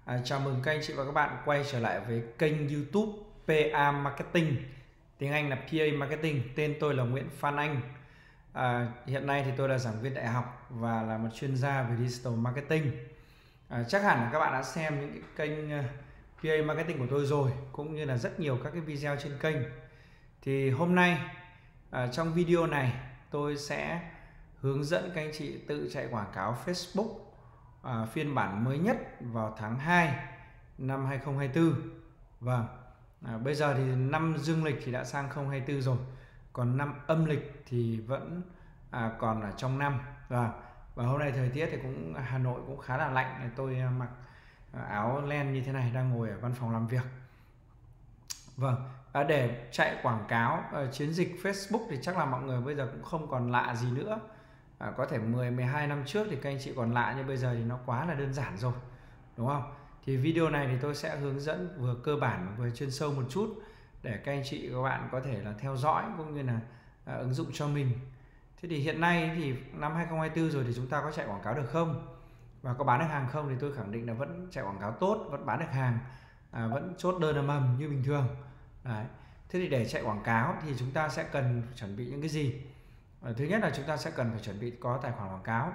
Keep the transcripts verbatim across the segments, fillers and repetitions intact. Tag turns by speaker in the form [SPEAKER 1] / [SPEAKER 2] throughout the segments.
[SPEAKER 1] À, chào mừng các anh chị và các bạn quay trở lại với kênh YouTube pê a Marketing, tiếng Anh là pê a Marketing. Tên tôi là Nguyễn Phan Anh. À, hiện nay thì tôi là giảng viên đại học và là một chuyên gia về Digital Marketing. À, chắc hẳn là các bạn đã xem những cái kênh pê a Marketing của tôi rồi, cũng như là rất nhiều các cái video trên kênh. Thì hôm nay à, trong video này tôi sẽ hướng dẫn các anh chị tự chạy quảng cáo Facebook À, phiên bản mới nhất vào tháng hai năm hai không hai tư. Vâng, à, bây giờ thì năm dương lịch thì đã sang không hai tư rồi, còn năm âm lịch thì vẫn à, còn ở trong năm. Và và hôm nay thời tiết thì cũng Hà Nội cũng khá là lạnh, tôi mặc áo len như thế này đang ngồi ở văn phòng làm việc. Vâng, à, để chạy quảng cáo à, chiến dịch Facebook thì chắc là mọi người bây giờ cũng không còn lạ gì nữa. À, có thể mười mười hai năm trước thì các anh chị còn lạ, nhưng bây giờ thì nó quá là đơn giản rồi, đúng không? Thì video này thì tôi sẽ hướng dẫn vừa cơ bản vừa chuyên sâu một chút để các anh chị các bạn có thể là theo dõi cũng như là à, ứng dụng cho mình. Thế thì hiện nay thì năm hai không hai tư rồi thì chúng ta có chạy quảng cáo được không? Và có bán được hàng không? Thì tôi khẳng định là vẫn chạy quảng cáo tốt, vẫn bán được hàng, à, vẫn chốt đơn ầm ầm như bình thường. Đấy. Thế thì để chạy quảng cáo thì chúng ta sẽ cần chuẩn bị những cái gì? Thứ nhất là chúng ta sẽ cần phải chuẩn bị có tài khoản quảng cáo,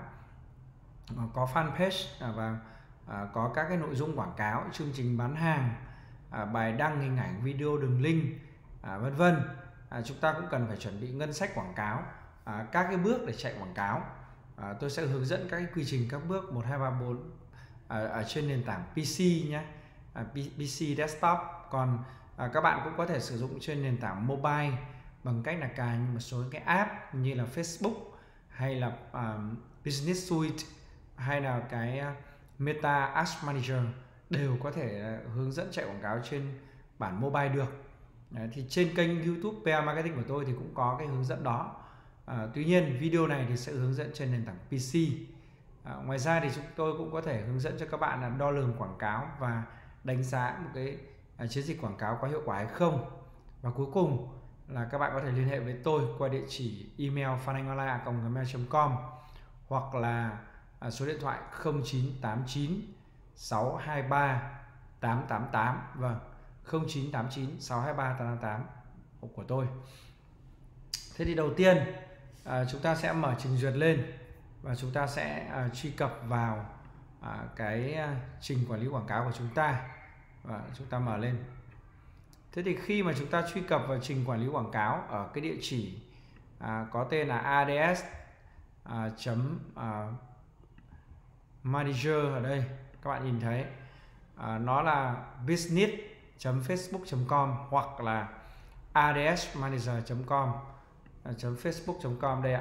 [SPEAKER 1] có fanpage và có các cái nội dung quảng cáo, chương trình bán hàng, bài đăng, hình ảnh, video, đường link, vân vân. Chúng ta cũng cần phải chuẩn bị ngân sách quảng cáo, các cái bước để chạy quảng cáo. Tôi sẽ hướng dẫn các cái quy trình, các bước một, hai, ba, bốn ở trên nền tảng pê xê nhé, pê xê desktop. Còn các bạn cũng có thể sử dụng trên nền tảng mobile bằng cách là cài một số cái app như là Facebook hay là um, Business Suite hay là cái Meta Ads Manager, đều có thể hướng dẫn chạy quảng cáo trên bản mobile được. Đấy, thì trên kênh YouTube pê a Marketing của tôi thì cũng có cái hướng dẫn đó. À, tuy nhiên video này thì sẽ hướng dẫn trên nền tảng pê xê. À, ngoài ra thì chúng tôi cũng có thể hướng dẫn cho các bạn là đo lường quảng cáo và đánh giá một cái à, chiến dịch quảng cáo có hiệu quả hay không. Và cuối cùng là các bạn có thể liên hệ với tôi qua địa chỉ email phananhonline a còng gmail chấm com hoặc là số điện thoại không chín tám chín sáu hai ba tám tám tám. Vâng, không chín tám chín sáu hai ba tám tám tám của tôi. Thế thì đầu tiên à, chúng ta sẽ mở trình duyệt lên và chúng ta sẽ à, truy cập vào à, cái à, trình quản lý quảng cáo của chúng ta, và chúng ta mở lên. Thế thì khi mà chúng ta truy cập vào trình quản lý quảng cáo ở cái địa chỉ à, có tên là ads à, chấm à, manager ở đây, các bạn nhìn thấy à, nó là business chấm facebook chấm com hoặc là adsmanager chấm com à, chấm facebook chấm com đây ạ.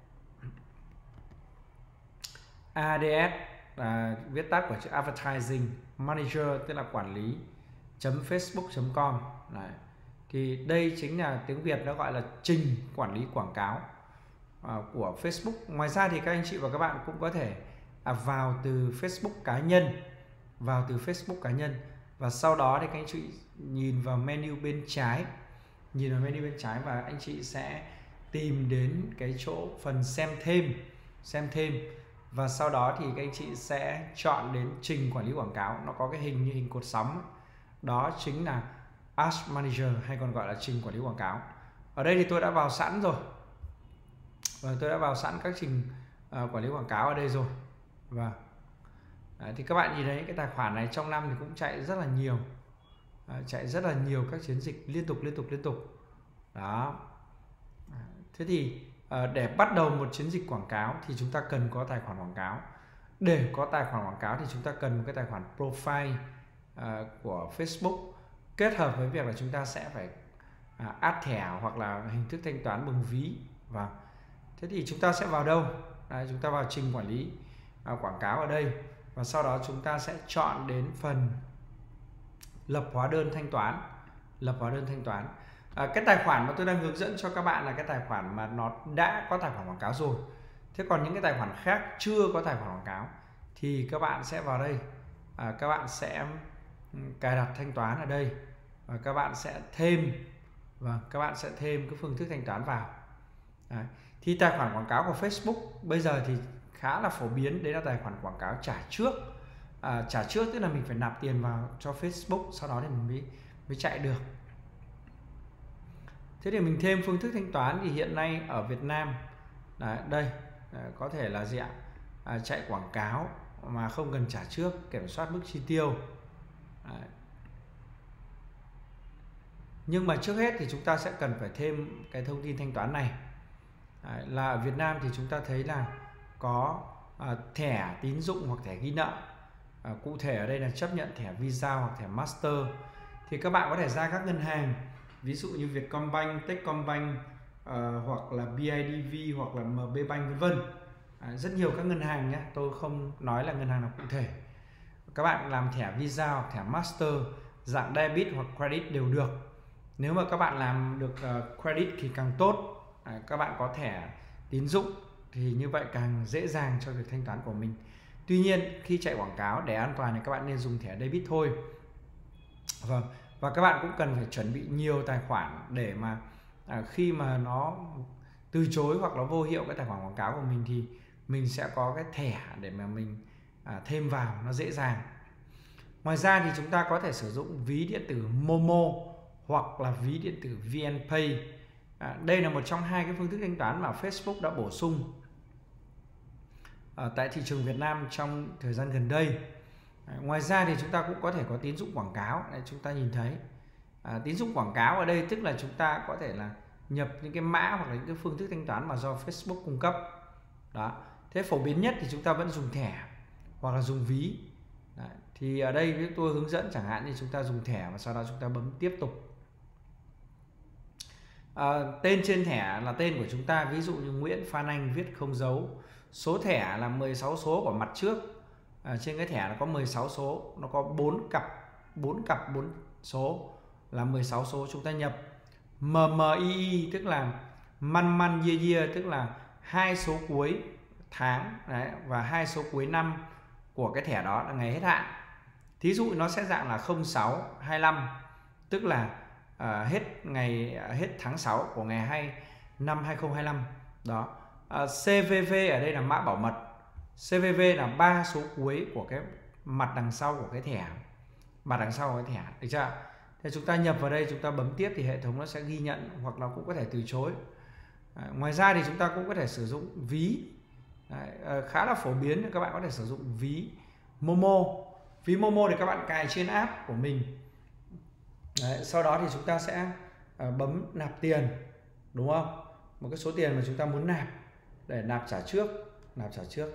[SPEAKER 1] ads là viết tắt của chữ advertising, manager tức là quản lý, chấm facebook chấm com. Đấy. Thì đây chính là tiếng Việt nó gọi là trình quản lý quảng cáo uh, của Facebook. Ngoài ra thì các anh chị và các bạn cũng có thể à, vào từ Facebook cá nhân, vào từ Facebook cá nhân và sau đó thì các anh chị nhìn vào menu bên trái, nhìn vào menu bên trái và anh chị sẽ tìm đến cái chỗ phần xem thêm, xem thêm và sau đó thì các anh chị sẽ chọn đến trình quản lý quảng cáo. Nó có cái hình như hình cột sóng, đó chính là Ads Manager hay còn gọi là trình quản lý quảng cáo. Ở đây thì tôi đã vào sẵn rồi, và tôi đã vào sẵn các trình uh, quản lý quảng cáo ở đây rồi. Và đấy, thì các bạn nhìn thấy cái tài khoản này trong năm thì cũng chạy rất là nhiều, à, chạy rất là nhiều các chiến dịch liên tục liên tục liên tục đó. Thế thì uh, để bắt đầu một chiến dịch quảng cáo thì chúng ta cần có tài khoản quảng cáo. Để có tài khoản quảng cáo thì chúng ta cần một cái tài khoản profile uh, của Facebook, kết hợp với việc là chúng ta sẽ phải à, add thẻ hoặc là hình thức thanh toán bằng ví. Và thế thì chúng ta sẽ vào đâu? Đấy, chúng ta vào trình quản lý à, quảng cáo ở đây và sau đó chúng ta sẽ chọn đến phần lập hóa đơn thanh toán, lập hóa đơn thanh toán. À, cái tài khoản mà tôi đang hướng dẫn cho các bạn là cái tài khoản mà nó đã có tài khoản quảng cáo rồi. Thế còn những cái tài khoản khác chưa có tài khoản quảng cáo thì các bạn sẽ vào đây, à, các bạn sẽ cài đặt thanh toán ở đây và các bạn sẽ thêm và các bạn sẽ thêm cái phương thức thanh toán vào. Đấy. Thì tài khoản quảng cáo của Facebook bây giờ thì khá là phổ biến, đấy là tài khoản quảng cáo trả trước. à, trả trước, tức là mình phải nạp tiền vào cho Facebook, sau đó thì mình mới mới chạy được. Thế thì mình thêm phương thức thanh toán thì hiện nay ở Việt Nam đấy, đây à, có thể là gì ạ? À, chạy quảng cáo mà không cần trả trước, kiểm soát mức chi tiêu. Đấy. Nhưng mà trước hết thì chúng ta sẽ cần phải thêm cái thông tin thanh toán này. Đấy, là ở Việt Nam thì chúng ta thấy là có à, thẻ tín dụng hoặc thẻ ghi nợ. À, cụ thể ở đây là chấp nhận thẻ Visa hoặc thẻ Master. Thì các bạn có thể ra các ngân hàng, ví dụ như Vietcombank, Techcombank, uh, hoặc là bê i đê vê hoặc là em bê Bank vân vân. À, rất nhiều các ngân hàng nhé, tôi không nói là ngân hàng nào cụ thể. Các bạn làm thẻ Visa hoặc thẻ Master dạng debit hoặc credit đều được. Nếu mà các bạn làm được uh, credit thì càng tốt. À, các bạn có thẻ tín dụng thì như vậy càng dễ dàng cho việc thanh toán của mình. Tuy nhiên khi chạy quảng cáo để an toàn thì các bạn nên dùng thẻ debit thôi. Vâng. Và các bạn cũng cần phải chuẩn bị nhiều tài khoản để mà à, khi mà nó từ chối hoặc là vô hiệu cái tài khoản quảng cáo của mình thì mình sẽ có cái thẻ để mà mình à, thêm vào nó dễ dàng. Ngoài ra thì chúng ta có thể sử dụng ví điện tử Momo hoặc là ví điện tử VNPay. À, đây là một trong hai cái phương thức thanh toán mà Facebook đã bổ sung à, tại thị trường Việt Nam trong thời gian gần đây. À, ngoài ra thì chúng ta cũng có thể có tín dụng quảng cáo. Đây, chúng ta nhìn thấy à, tín dụng quảng cáo ở đây tức là chúng ta có thể là nhập những cái mã hoặc là những cái phương thức thanh toán mà do Facebook cung cấp. Đó. Thế phổ biến nhất thì chúng ta vẫn dùng thẻ hoặc là dùng ví. Đấy. Thì ở đây với tôi hướng dẫn chẳng hạn thì chúng ta dùng thẻ và sau đó chúng ta bấm tiếp tục. À, tên trên thẻ là tên của chúng ta, ví dụ như Nguyễn Phan Anh viết không dấu. Số thẻ là mười sáu số của mặt trước. À, trên cái thẻ nó có mười sáu số, nó có bốn cặp bốn cặp bốn số là mười sáu số. Chúng ta nhập M M I I tức là man man year year tức là hai số cuối tháng đấy, và hai số cuối năm của cái thẻ đó là ngày hết hạn. Thí dụ nó sẽ dạng là không sáu hai lăm tức là à, hết ngày hết tháng sáu của ngày hai năm hai không hai lăm đó. À, C V V ở đây là mã bảo mật. C V V là ba số cuối của cái mặt đằng sau của cái thẻ, mặt đằng sau của cái thẻ, được chưa? Thế chúng ta nhập vào đây, chúng ta bấm tiếp thì hệ thống nó sẽ ghi nhận hoặc là cũng có thể từ chối. À, ngoài ra thì chúng ta cũng có thể sử dụng ví. Đấy, à, khá là phổ biến, các bạn có thể sử dụng ví Momo. Ví Momo thì các bạn cài trên app của mình. Đấy, sau đó thì chúng ta sẽ à, bấm nạp tiền, đúng không? Một cái số tiền mà chúng ta muốn nạp để nạp trả trước, nạp trả trước.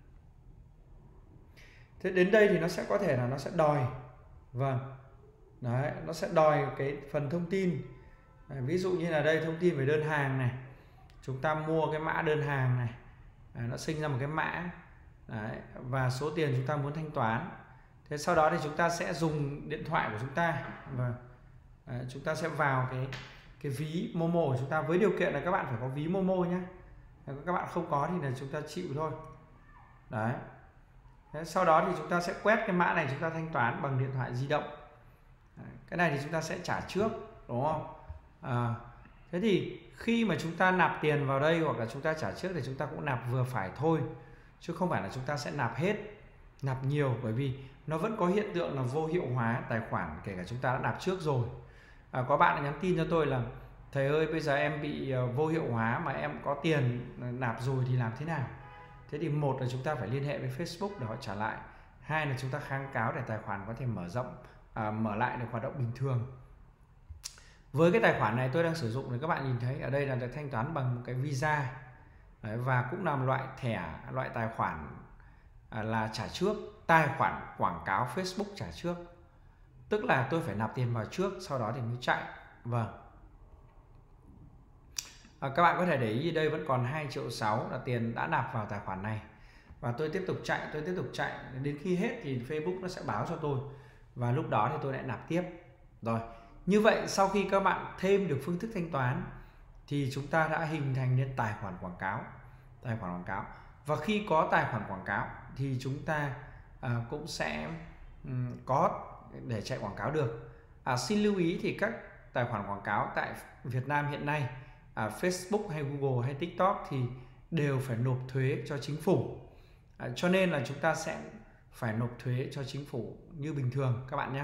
[SPEAKER 1] Thế đến đây thì nó sẽ có thể là nó sẽ đòi, vâng, đấy, nó sẽ đòi cái phần thông tin. Đấy, ví dụ như là đây thông tin về đơn hàng này, chúng ta mua cái mã đơn hàng này, đấy, nó sinh ra một cái mã, đấy, và số tiền chúng ta muốn thanh toán. Thế sau đó thì chúng ta sẽ dùng điện thoại của chúng ta, và đấy, chúng ta sẽ vào cái cái ví Momo của chúng ta, với điều kiện là các bạn phải có ví Momo nhé. Các bạn không có thì là chúng ta chịu thôi. Đấy. Thế sau đó thì chúng ta sẽ quét cái mã này, chúng ta thanh toán bằng điện thoại di động. Đấy. Cái này thì chúng ta sẽ trả trước, đúng không? À, thế thì khi mà chúng ta nạp tiền vào đây hoặc là chúng ta trả trước thì chúng ta cũng nạp vừa phải thôi, chứ không phải là chúng ta sẽ nạp hết, nạp nhiều, bởi vì nó vẫn có hiện tượng là vô hiệu hóa tài khoản kể cả chúng ta đã nạp trước rồi. À, có bạn nhắn tin cho tôi là thầy ơi bây giờ em bị vô hiệu hóa mà em có tiền nạp rồi thì làm thế nào? Thế thì một là chúng ta phải liên hệ với Facebook để họ trả lại, hai là chúng ta kháng cáo để tài khoản có thể mở rộng, à, mở lại được hoạt động bình thường. Với cái tài khoản này tôi đang sử dụng thì các bạn nhìn thấy ở đây là được thanh toán bằng một cái Visa. Đấy, và cũng là một loại thẻ, loại tài khoản à, là trả trước, tài khoản quảng cáo Facebook trả trước, tức là tôi phải nạp tiền vào trước sau đó thì mới chạy. Vâng. À, các bạn có thể để ý đây vẫn còn hai triệu sáu là tiền đã nạp vào tài khoản này, và tôi tiếp tục chạy, tôi tiếp tục chạy đến khi hết thì Facebook nó sẽ báo cho tôi, và lúc đó thì tôi lại nạp tiếp. Rồi, như vậy sau khi các bạn thêm được phương thức thanh toán thì chúng ta đã hình thành nên tài khoản quảng cáo, tài khoản quảng cáo. Và khi có tài khoản quảng cáo thì chúng ta à, cũng sẽ um, có để chạy quảng cáo được. À, xin lưu ý thì các tài khoản quảng cáo tại Việt Nam hiện nay, à, Facebook hay Google hay TikTok thì đều phải nộp thuế cho chính phủ. À, cho nên là chúng ta sẽ phải nộp thuế cho chính phủ như bình thường các bạn nhé.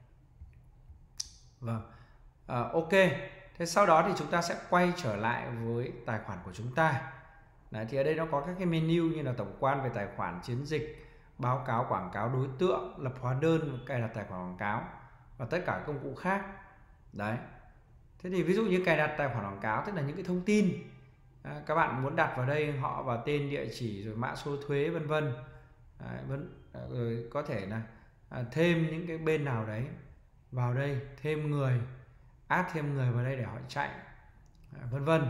[SPEAKER 1] Vâng, à, ok. Thế sau đó thì chúng ta sẽ quay trở lại với tài khoản của chúng ta. Đấy, thì ở đây nó có các cái menu như là tổng quan về tài khoản, chiến dịch, báo cáo quảng cáo đối tượng, lập hóa đơn, cài đặt tài khoản quảng cáo và tất cả công cụ khác. Đấy. Thế thì ví dụ như cài đặt tài khoản quảng cáo tức là những cái thông tin à, các bạn muốn đặt vào đây, họ và tên, địa chỉ, rồi mã số thuế vân vân. Rồi có thể là à, thêm những cái bên nào đấy vào đây, thêm người, add thêm người vào đây để họ chạy à, vân vân.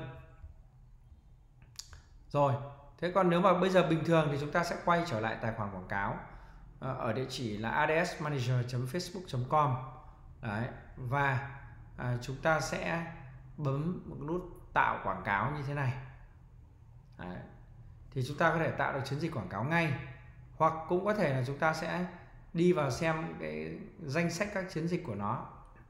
[SPEAKER 1] Rồi, thế còn nếu mà bây giờ bình thường thì chúng ta sẽ quay trở lại tài khoản quảng cáo à, ở địa chỉ là adsmanager chấm facebook chấm com. Đấy, và à, chúng ta sẽ bấm một nút tạo quảng cáo như thế này. Đấy, thì chúng ta có thể tạo được chiến dịch quảng cáo ngay, hoặc cũng có thể là chúng ta sẽ đi vào xem cái danh sách các chiến dịch của nó.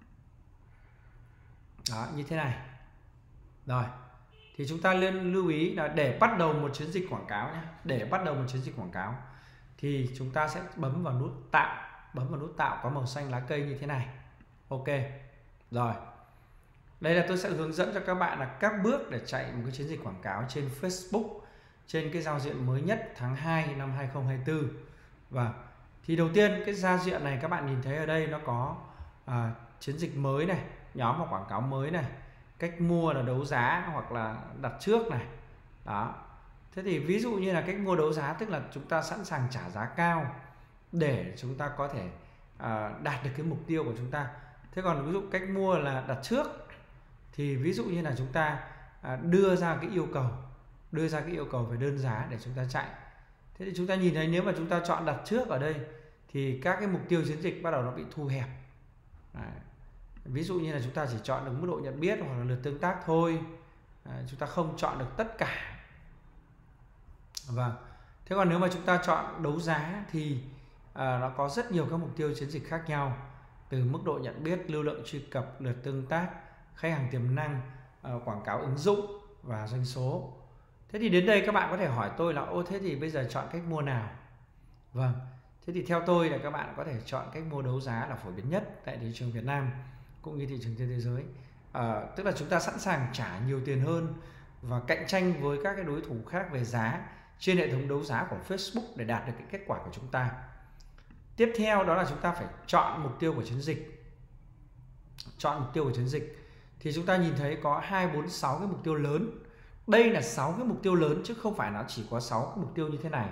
[SPEAKER 1] Đó, như thế này. Rồi, thì chúng ta nên lưu ý là để bắt đầu một chiến dịch quảng cáo nhé. Để bắt đầu một chiến dịch quảng cáo thì chúng ta sẽ bấm vào nút tạo, bấm vào nút tạo có màu xanh lá cây như thế này. Ok. Rồi. Đây là tôi sẽ hướng dẫn cho các bạn là các bước để chạy một cái chiến dịch quảng cáo trên Facebook trên cái giao diện mới nhất tháng hai năm hai không hai tư. Và thì đầu tiên cái giao diện này các bạn nhìn thấy ở đây nó có à, chiến dịch mới này, nhóm và quảng cáo mới này, cách mua là đấu giá hoặc là đặt trước này. Đó. Thế thì ví dụ như là cách mua đấu giá tức là chúng ta sẵn sàng trả giá cao để chúng ta có thể à, đạt được cái mục tiêu của chúng ta. Thế còn ví dụ cách mua là đặt trước thì ví dụ như là chúng ta à, đưa ra cái yêu cầu đưa ra cái yêu cầu về đơn giá để chúng ta chạy. Thế thì chúng ta nhìn thấy nếu mà chúng ta chọn đặt trước ở đây thì các cái mục tiêu chiến dịch bắt đầu nó bị thu hẹp. Đấy. Ví dụ như là chúng ta chỉ chọn được mức độ nhận biết hoặc là lượt tương tác thôi. Đấy, chúng ta không chọn được tất cả. Vâng. Thế còn nếu mà chúng ta chọn đấu giá thì à, nó có rất nhiều các mục tiêu chiến dịch khác nhau, từ mức độ nhận biết, lưu lượng truy cập, lượt tương tác, khách hàng tiềm năng, à, quảng cáo ứng dụng và doanh số. Thế thì đến đây các bạn có thể hỏi tôi là ô thế thì bây giờ chọn cách mua nào? Vâng, thế thì theo tôi là các bạn có thể chọn cách mua đấu giá là phổ biến nhất tại thị trường Việt Nam cũng như thị trường trên thế giới. À, tức là chúng ta sẵn sàng trả nhiều tiền hơn và cạnh tranh với các cái đối thủ khác về giá trên hệ thống đấu giá của Facebook để đạt được cái kết quả của chúng ta. Tiếp theo đó là chúng ta phải chọn mục tiêu của chiến dịch. Chọn mục tiêu của chiến dịch thì chúng ta nhìn thấy có hai, bốn, sáu cái mục tiêu lớn. Đây là sáu cái mục tiêu lớn chứ không phải nó chỉ có sáu cái mục tiêu như thế này.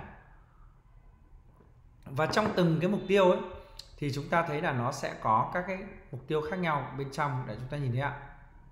[SPEAKER 1] Và trong từng cái mục tiêu ấy thì chúng ta thấy là nó sẽ có các cái mục tiêu khác nhau bên trong để chúng ta nhìn thấy ạ.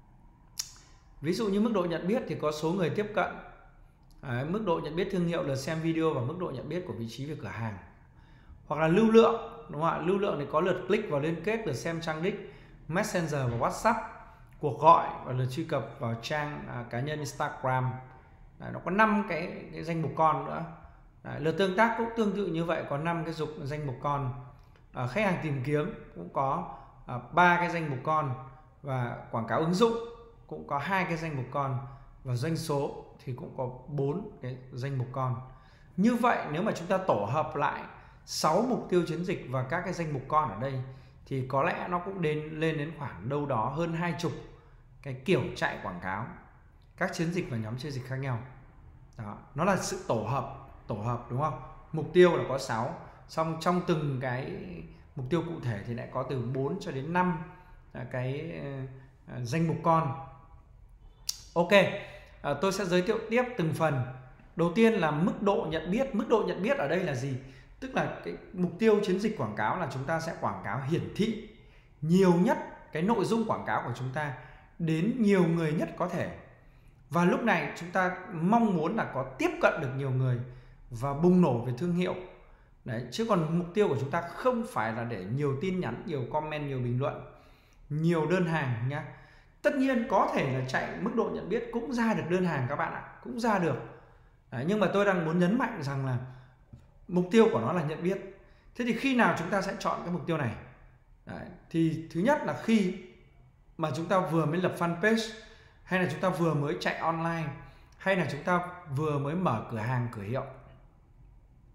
[SPEAKER 1] Ví dụ như mức độ nhận biết thì có số người tiếp cận, à, mức độ nhận biết thương hiệu, lượt xem video và mức độ nhận biết của vị trí về cửa hàng. Hoặc là lưu lượng, đúng không ạ? Lưu lượng thì có lượt click vào liên kết, lượt xem trang đích, Messenger và WhatsApp, cuộc gọi và lượt truy cập vào trang à, cá nhân Instagram. Đấy, nó có năm cái, cái danh mục con nữa. Đấy, lượt tương tác cũng tương tự như vậy, có năm cái dục danh mục con. À, khách hàng tìm kiếm cũng có ba à, cái danh mục con, và quảng cáo ứng dụng cũng có hai cái danh mục con, và doanh số thì cũng có bốn cái danh mục con. Như vậy nếu mà chúng ta tổ hợp lại sáu mục tiêu chiến dịch và các cái danh mục con ở đây thì có lẽ nó cũng đến lên đến khoảng đâu đó hơn hai chục cái kiểu chạy quảng cáo, các chiến dịch và nhóm chiến dịch khác nhau. Đó, nó là sự tổ hợp, tổ hợp đúng không? Mục tiêu là có sáu, xong trong từng cái mục tiêu cụ thể thì lại có từ bốn cho đến năm cái uh, danh mục con. Ok, uh, tôi sẽ giới thiệu tiếp từng phần. Đầu tiên là mức độ nhận biết. Mức độ nhận biết ở đây là gì? Tức là cái mục tiêu chiến dịch quảng cáo là chúng ta sẽ quảng cáo hiển thị nhiều nhất cái nội dung quảng cáo của chúng ta đến nhiều người nhất có thể. Và lúc này chúng ta mong muốn là có tiếp cận được nhiều người và bùng nổ về thương hiệu. Đấy, chứ còn mục tiêu của chúng ta không phải là để nhiều tin nhắn, nhiều comment, nhiều bình luận, nhiều đơn hàng nhá. Tất nhiên có thể là chạy mức độ nhận biết cũng ra được đơn hàng các bạn ạ, cũng ra được. Đấy, nhưng mà tôi đang muốn nhấn mạnh rằng là mục tiêu của nó là nhận biết. Thế thì khi nào chúng ta sẽ chọn cái mục tiêu này? Đấy, thì thứ nhất là khi mà chúng ta vừa mới lập fanpage, hay là chúng ta vừa mới chạy online, hay là chúng ta vừa mới mở cửa hàng, cửa hiệu.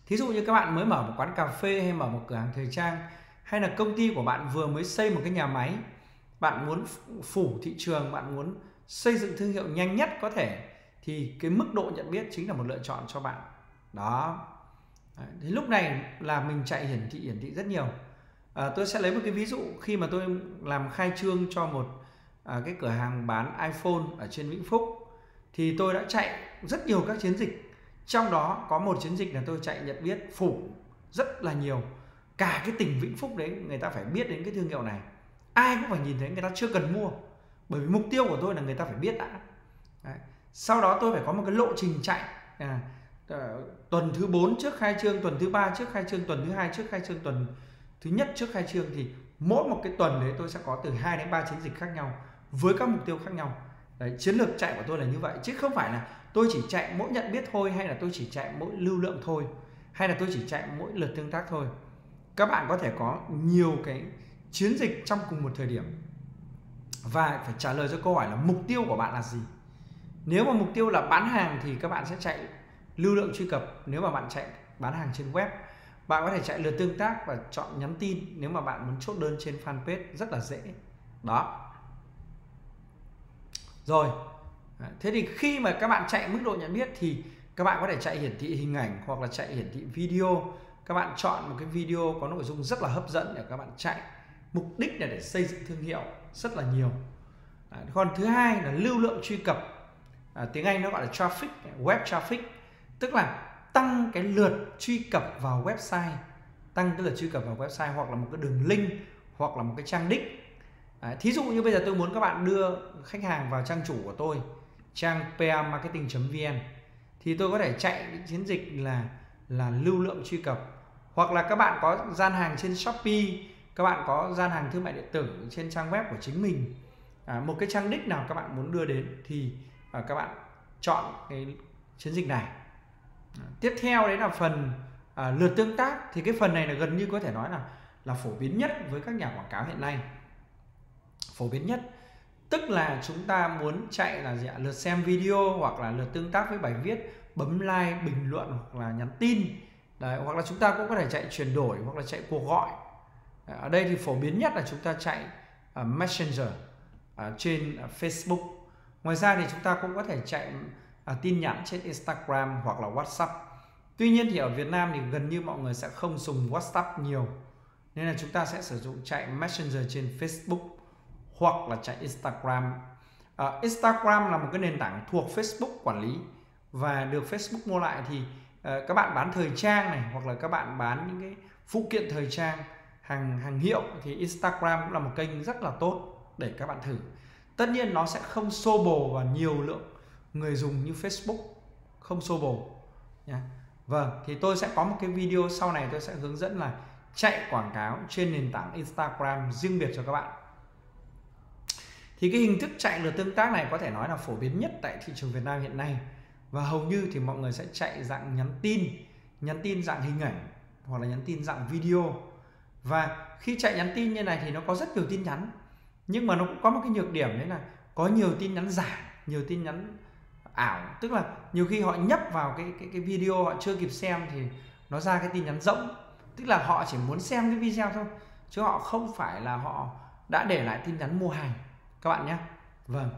[SPEAKER 1] Thí dụ như các bạn mới mở một quán cà phê hay mở một cửa hàng thời trang, hay là công ty của bạn vừa mới xây một cái nhà máy, bạn muốn phủ thị trường, bạn muốn xây dựng thương hiệu nhanh nhất có thể, thì cái mức độ nhận biết chính là một lựa chọn cho bạn. Đó. Thì lúc này là mình chạy hiển thị hiển thị rất nhiều. À, tôi sẽ lấy một cái ví dụ khi mà tôi làm khai trương cho một à, cái cửa hàng bán iPhone ở trên Vĩnh Phúc, thì tôi đã chạy rất nhiều các chiến dịch. Trong đó có một chiến dịch là tôi chạy nhận biết phủ rất là nhiều, cả cái tỉnh Vĩnh Phúc đấy người ta phải biết đến cái thương hiệu này, ai cũng phải nhìn thấy, người ta chưa cần mua, bởi vì mục tiêu của tôi là người ta phải biết đã. Đấy. Sau đó tôi phải có một cái lộ trình chạy. À, tuần thứ bốn trước khai trương, tuần thứ ba trước khai trương, tuần thứ hai trước khai trương, tuần thứ nhất trước khai trương, thì mỗi một cái tuần đấy tôi sẽ có từ hai đến ba chiến dịch khác nhau với các mục tiêu khác nhau. Đấy, chiến lược chạy của tôi là như vậy, chứ không phải là tôi chỉ chạy mỗi nhận biết thôi, hay là tôi chỉ chạy mỗi lưu lượng thôi, hay là tôi chỉ chạy mỗi lượt tương tác thôi. Các bạn có thể có nhiều cái chiến dịch trong cùng một thời điểm, và phải trả lời cho câu hỏi là mục tiêu của bạn là gì. Nếu mà mục tiêu là bán hàng thì các bạn sẽ chạy lưu lượng truy cập. Nếu mà bạn chạy bán hàng trên web, bạn có thể chạy lượt tương tác và chọn nhắn tin nếu mà bạn muốn chốt đơn trên fanpage, rất là dễ. Đó. Rồi. Thế thì khi mà các bạn chạy mức độ nhận biết thì các bạn có thể chạy hiển thị hình ảnh hoặc là chạy hiển thị video. Các bạn chọn một cái video có nội dung rất là hấp dẫn để các bạn chạy. Mục đích là để xây dựng thương hiệu rất là nhiều. À, còn thứ hai là lưu lượng truy cập. À, tiếng Anh nó gọi là traffic, web traffic, tức là tăng cái lượt truy cập vào website, tăng cái lượt truy cập vào website hoặc là một cái đường link hoặc là một cái trang đích. À, thí dụ như bây giờ tôi muốn các bạn đưa khách hàng vào trang chủ của tôi, trang pa marketing chấm vn, thì tôi có thể chạy chiến dịch là là lưu lượng truy cập, hoặc là các bạn có gian hàng trên Shopee, các bạn có gian hàng thương mại điện tử trên trang web của chính mình, à, một cái trang đích nào các bạn muốn đưa đến thì à, các bạn chọn cái chiến dịch này. À, tiếp theo đấy là phần à, lượt tương tác, thì cái phần này là gần như có thể nói là là phổ biến nhất với các nhà quảng cáo hiện nay. Phổ biến nhất tức là chúng ta muốn chạy là gì ạ? Lượt xem video, hoặc là lượt tương tác với bài viết, bấm like, bình luận hoặc là nhắn tin. Đấy, hoặc là chúng ta cũng có thể chạy chuyển đổi hoặc là chạy cuộc gọi. Đấy, ở đây thì phổ biến nhất là chúng ta chạy uh, Messenger uh, trên uh, Facebook. Ngoài ra thì chúng ta cũng có thể chạy uh, tin nhắn trên Instagram hoặc là WhatsApp. Tuy nhiên thì ở Việt Nam thì gần như mọi người sẽ không dùng WhatsApp nhiều, nên là chúng ta sẽ sử dụng chạy Messenger trên Facebook hoặc là chạy Instagram. uh, Instagram là một cái nền tảng thuộc Facebook quản lý và được Facebook mua lại, thì uh, các bạn bán thời trang này, hoặc là các bạn bán những cái phụ kiện thời trang, hàng hàng hiệu, thì Instagram cũng là một kênh rất là tốt để các bạn thử. Tất nhiên nó sẽ không xô bồ và nhiều lượng người dùng như Facebook, không xô bồ nha. Vâng, thì tôi sẽ có một cái video sau này tôi sẽ hướng dẫn là chạy quảng cáo trên nền tảng Instagram riêng biệt cho các bạn. Thì cái hình thức chạy lượt tương tác này có thể nói là phổ biến nhất tại thị trường Việt Nam hiện nay, và hầu như thì mọi người sẽ chạy dạng nhắn tin, nhắn tin dạng hình ảnh hoặc là nhắn tin dạng video. Và khi chạy nhắn tin như này thì nó có rất nhiều tin nhắn, nhưng mà nó cũng có một cái nhược điểm, đấy là có nhiều tin nhắn giả, nhiều tin nhắn ảo, tức là nhiều khi họ nhấp vào cái cái cái video họ chưa kịp xem thì nó ra cái tin nhắn rỗng, tức là họ chỉ muốn xem cái video thôi, chứ họ không phải là họ đã để lại tin nhắn mua hàng các bạn nhé. Vâng.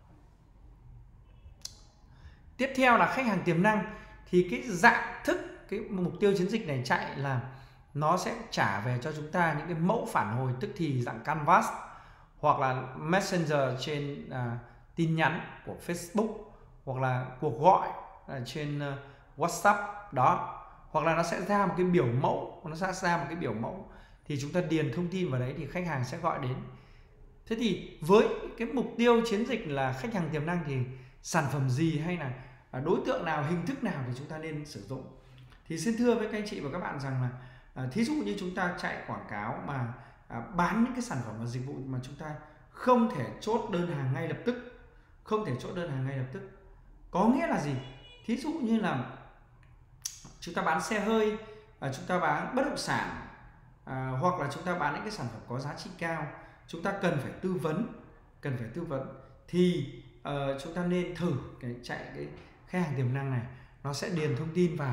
[SPEAKER 1] Tiếp theo là khách hàng tiềm năng, thì cái dạng thức cái mục tiêu chiến dịch này chạy là nó sẽ trả về cho chúng ta những cái mẫu phản hồi tức thì dạng canvas, hoặc là messenger trên uh, tin nhắn của Facebook, hoặc là cuộc gọi uh, trên uh, WhatsApp đó, hoặc là nó sẽ ra một cái biểu mẫu, nó sẽ ra một cái biểu mẫu thì chúng ta điền thông tin vào đấy thì khách hàng sẽ gọi đến. Thế thì với cái mục tiêu chiến dịch là khách hàng tiềm năng thì sản phẩm gì hay là đối tượng nào, hình thức nào thì chúng ta nên sử dụng? Thì xin thưa với các anh chị và các bạn rằng là à, thí dụ như chúng ta chạy quảng cáo mà à, bán những cái sản phẩm và dịch vụ mà chúng ta không thể chốt đơn hàng ngay lập tức, không thể chốt đơn hàng ngay lập tức, có nghĩa là gì? Thí dụ như là chúng ta bán xe hơi, à, chúng ta bán bất động sản, à, hoặc là chúng ta bán những cái sản phẩm có giá trị cao, chúng ta cần phải tư vấn, cần phải tư vấn thì uh, chúng ta nên thử cái chạy cái khách hàng tiềm năng này. Nó sẽ điền thông tin vào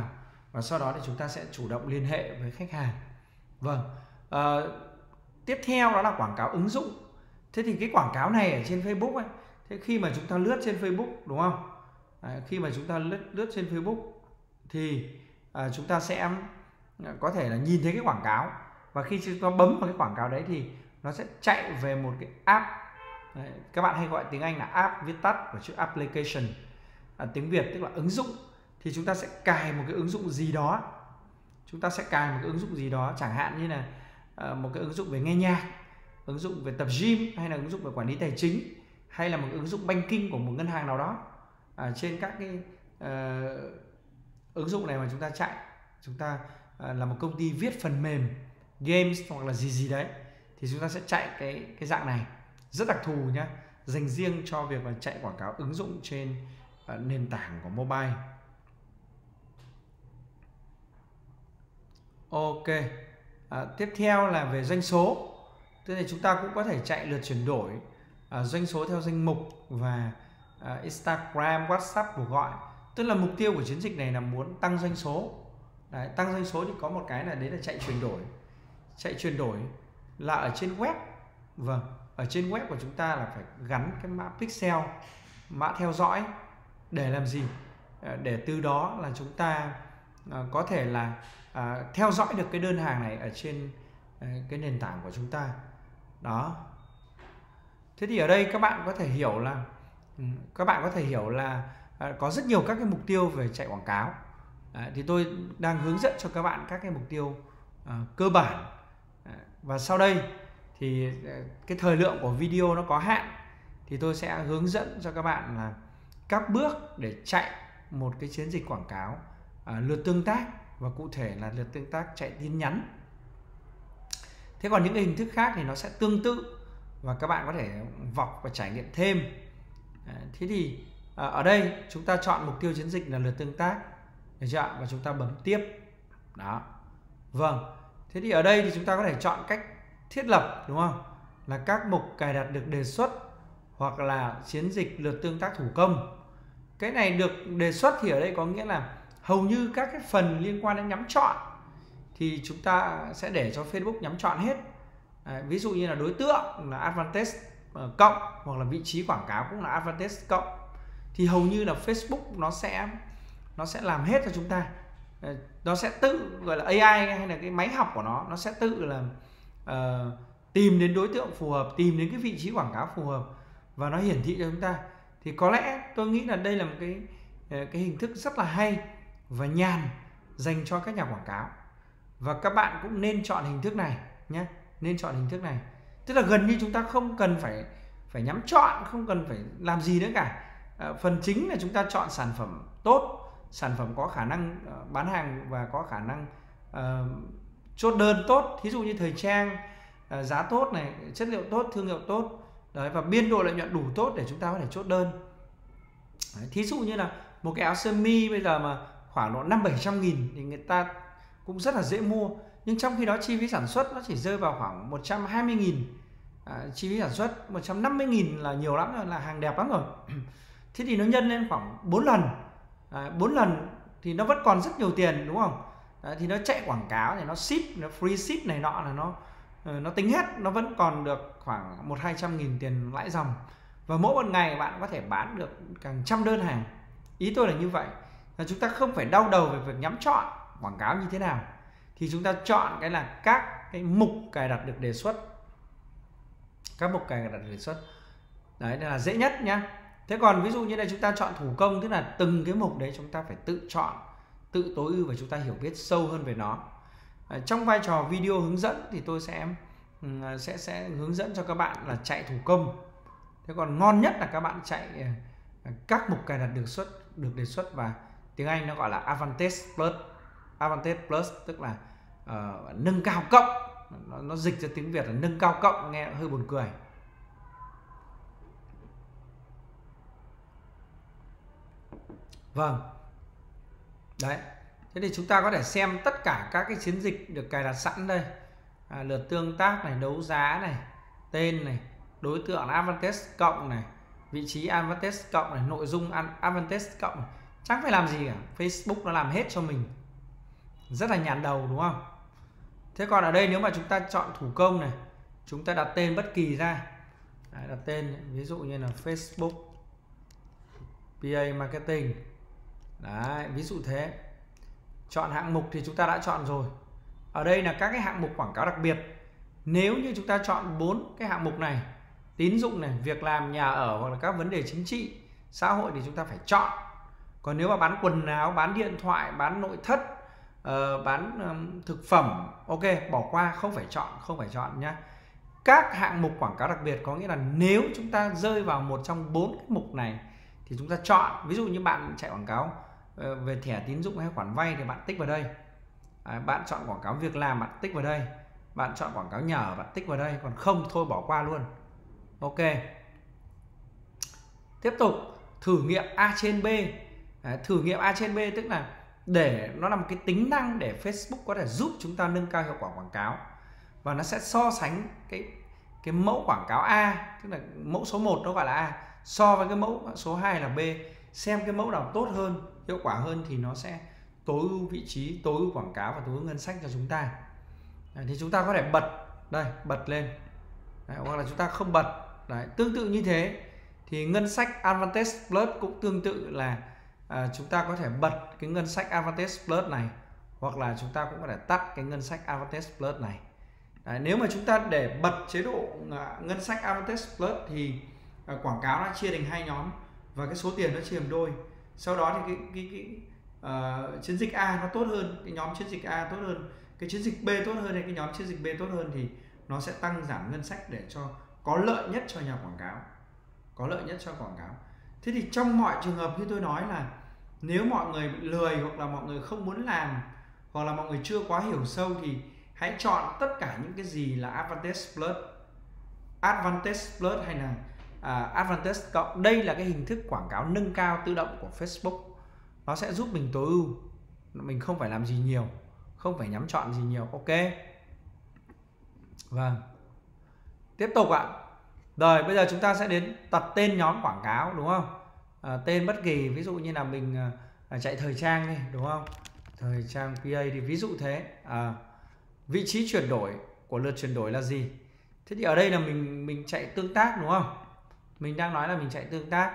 [SPEAKER 1] và sau đó thì chúng ta sẽ chủ động liên hệ với khách hàng. Vâng, à, tiếp theo đó là quảng cáo ứng dụng. Thế thì cái quảng cáo này ở trên Facebook ấy, thế khi mà chúng ta lướt trên Facebook đúng không? À, khi mà chúng ta lướt lướt trên Facebook thì à, chúng ta sẽ có thể là nhìn thấy cái quảng cáo, và khi chúng ta bấm vào cái quảng cáo đấy thì nó sẽ chạy về một cái app. Đấy, các bạn hay gọi tiếng Anh là app, viết tắt của chữ application, à, tiếng Việt tức là ứng dụng. Thì chúng ta sẽ cài một cái ứng dụng gì đó, chúng ta sẽ cài một cái ứng dụng gì đó, chẳng hạn như là uh, một cái ứng dụng về nghe nhạc, ứng dụng về tập gym, hay là ứng dụng về quản lý tài chính, hay là một ứng dụng banking của một ngân hàng nào đó. À, trên các cái uh, ứng dụng này mà chúng ta chạy, chúng ta uh, là một công ty viết phần mềm games hoặc là gì gì đấy, thì chúng ta sẽ chạy cái cái dạng này rất đặc thù nhá, dành riêng cho việc là chạy quảng cáo ứng dụng trên uh, nền tảng của mobile. Ok, à, tiếp theo là về doanh số. Thế thì chúng ta cũng có thể chạy lượt chuyển đổi à, doanh số theo danh mục và à, Instagram, WhatsApp, cuộc gọi. Tức là mục tiêu của chiến dịch này là muốn tăng doanh số. Đấy, tăng doanh số thì có một cái là đấy là chạy chuyển đổi. Chạy chuyển đổi là ở trên web. Vâng, ở trên web của chúng ta là phải gắn cái mã pixel, mã theo dõi để làm gì? À, để từ đó là chúng ta à, có thể là à, theo dõi được cái đơn hàng này ở trên à, cái nền tảng của chúng ta. Đó. Thế thì ở đây các bạn có thể hiểu là các bạn có thể hiểu là à, có rất nhiều các cái mục tiêu về chạy quảng cáo. À, thì tôi đang hướng dẫn cho các bạn các cái mục tiêu à, cơ bản. À, và sau đây thì à, cái thời lượng của video nó có hạn, thì tôi sẽ hướng dẫn cho các bạn là các bước để chạy một cái chiến dịch quảng cáo à, lượt tương tác, và cụ thể là lượt tương tác chạy tin nhắn. Thế còn những cái hình thức khác thì nó sẽ tương tự, và các bạn có thể vọc và trải nghiệm thêm. À, thế thì à, ở đây chúng ta chọn mục tiêu chiến dịch là lượt tương tác, được chưa? Và chúng ta bấm tiếp. Đó. Vâng. Thế thì ở đây thì chúng ta có thể chọn cách thiết lập, đúng không? Là các mục cài đặt được đề xuất, hoặc là chiến dịch lượt tương tác thủ công. Cái này được đề xuất thì ở đây có nghĩa là hầu như các cái phần liên quan đến nhắm chọn thì chúng ta sẽ để cho Facebook nhắm chọn hết. À, ví dụ như là đối tượng là Advantage uh, cộng, hoặc là vị trí quảng cáo cũng là Advantage cộng, thì hầu như là Facebook nó sẽ nó sẽ làm hết cho chúng ta. À, nó sẽ tự gọi là a i hay là cái máy học của nó nó sẽ tự là uh, tìm đến đối tượng phù hợp, tìm đến cái vị trí quảng cáo phù hợp, và nó hiển thị cho chúng ta. Thì có lẽ tôi nghĩ là đây là một cái cái hình thức rất là hay và nhàn dành cho các nhà quảng cáo, và các bạn cũng nên chọn hình thức này nhé, nên chọn hình thức này. Tức là gần như chúng ta không cần phải phải nhắm chọn, không cần phải làm gì nữa cả. À, phần chính là chúng ta chọn sản phẩm tốt, sản phẩm có khả năng uh, bán hàng và có khả năng uh, chốt đơn tốt, thí dụ như thời trang, uh, giá tốt này, chất liệu tốt, thương hiệu tốt. Đấy, và biên độ lợi nhuận đủ tốt để chúng ta có thể chốt đơn. Đấy, thí dụ như là một cái áo sơ mi bây giờ mà khoảng độ năm bảy trăm nghìn thì người ta cũng rất là dễ mua, nhưng trong khi đó chi phí sản xuất nó chỉ rơi vào khoảng một trăm hai mươi nghìn. À, chi phí sản xuất một trăm năm mươi nghìn là nhiều lắm rồi, là hàng đẹp lắm rồi. Thế thì nó nhân lên khoảng bốn lần. À, bốn lần thì nó vẫn còn rất nhiều tiền, đúng không? À, thì nó chạy quảng cáo thì nó ship, nó free ship này nọ là nó nó tính hết, nó vẫn còn được khoảng một hai trăm nghìn tiền lãi dòng. Và mỗi một ngày bạn có thể bán được càng trăm đơn hàng. Ý tôi là như vậy, là chúng ta không phải đau đầu về việc nhắm chọn quảng cáo như thế nào, thì chúng ta chọn cái là các cái mục cài đặt được đề xuất, các mục cài đặt được đề xuất. Đấy là dễ nhất nhá. Thế còn ví dụ như đây chúng ta chọn thủ công, tức là từng cái mục đấy chúng ta phải tự chọn, tự tối ưu và chúng ta hiểu biết sâu hơn về nó. À, trong vai trò video hướng dẫn thì tôi sẽ sẽ sẽ hướng dẫn cho các bạn là chạy thủ công. Thế còn ngon nhất là các bạn chạy các mục cài đặt được xuất được đề xuất, và tiếng Anh nó gọi là Advantage Plus. Advantage Plus tức là uh, nâng cao cộng, nó, nó dịch ra tiếng Việt là nâng cao cộng, nghe hơi buồn cười. Vâng. Đấy. Thế thì chúng ta có thể xem tất cả các cái chiến dịch được cài đặt sẵn đây. À, lượt tương tác này, đấu giá này, tên này, đối tượng là Advantage cộng này, vị trí Advantage cộng này, nội dung Advantage cộng này. Chẳng phải làm gì cả, Facebook nó làm hết cho mình. rất là nhàn đầu đúng không? Thế còn ở đây nếu mà chúng ta chọn thủ công này, chúng ta đặt tên bất kỳ ra. Đấy, đặt tên ví dụ như là Facebook pê a Marketing. Đấy, ví dụ thế. Chọn hạng mục thì chúng ta đã chọn rồi. Ở đây là các cái hạng mục quảng cáo đặc biệt. Nếu như chúng ta chọn bốn cái hạng mục này, tín dụng này, việc làm, nhà ở hoặc là các vấn đề chính trị, xã hội thì chúng ta phải chọn. Còn nếu mà bán quần áo, bán điện thoại, bán nội thất, uh, bán um, thực phẩm, ok, bỏ qua, không phải chọn, không phải chọn nhá. Các hạng mục quảng cáo đặc biệt có nghĩa là nếu chúng ta rơi vào một trong bốn cái mục này thì chúng ta chọn. Ví dụ như bạn chạy quảng cáo uh, về thẻ tín dụng hay khoản vay thì bạn tích vào đây. À, bạn chọn quảng cáo việc làm, bạn tích vào đây. Bạn chọn quảng cáo nhà ở, bạn tích vào đây. Còn không thôi bỏ qua luôn. Ok. Tiếp tục thử nghiệm A trên B. Đấy, thử nghiệm A trên B tức là để nó là một cái tính năng để Facebook có thể giúp chúng ta nâng cao hiệu quả quảng cáo, và nó sẽ so sánh cái cái mẫu quảng cáo A, tức là mẫu số một nó gọi là A, so với cái mẫu số hai là B, xem cái mẫu nào tốt hơn, hiệu quả hơn thì nó sẽ tối ưu vị trí, tối ưu quảng cáo và tối ưu ngân sách cho chúng ta. Đấy, thì chúng ta có thể bật đây, bật lên. Đấy, hoặc là chúng ta không bật. Đấy, tương tự như thế thì ngân sách Advantage Plus cũng tương tự là à, chúng ta có thể bật cái ngân sách Advantage Plus này, hoặc là chúng ta cũng có thể tắt cái ngân sách Advantage Plus này. Đấy, nếu mà chúng ta để bật chế độ à, ngân sách Advantage Plus thì à, quảng cáo nó chia thành hai nhóm và cái số tiền nó chia làm đôi. Sau đó thì cái, cái, cái uh, chiến dịch A nó tốt hơn, cái nhóm chiến dịch A tốt hơn, cái chiến dịch B tốt hơn hay cái nhóm chiến dịch B tốt hơn thì nó sẽ tăng giảm ngân sách để cho có lợi nhất cho nhà quảng cáo, có lợi nhất cho quảng cáo. Thế thì trong mọi trường hợp như tôi nói là nếu mọi người bị lười hoặc là mọi người không muốn làm hoặc là mọi người chưa quá hiểu sâu thì hãy chọn tất cả những cái gì là Advantage Plus, Advantage Plus hay là à, Advantage cộng. Đây là cái hình thức quảng cáo nâng cao tự động của Facebook. Nó sẽ giúp mình tối ưu, mình không phải làm gì nhiều, không phải nhắm chọn gì nhiều. Ok. Vâng. Tiếp tục ạ. Rồi bây giờ chúng ta sẽ đến đặt tên nhóm quảng cáo đúng không? À, tên bất kỳ, ví dụ như là mình à, chạy thời trang đi đúng không? Thời trang pê a thì ví dụ thế. À, vị trí chuyển đổi của lượt chuyển đổi là gì? Thế thì ở đây là mình mình chạy tương tác đúng không? Mình đang nói là mình chạy tương tác.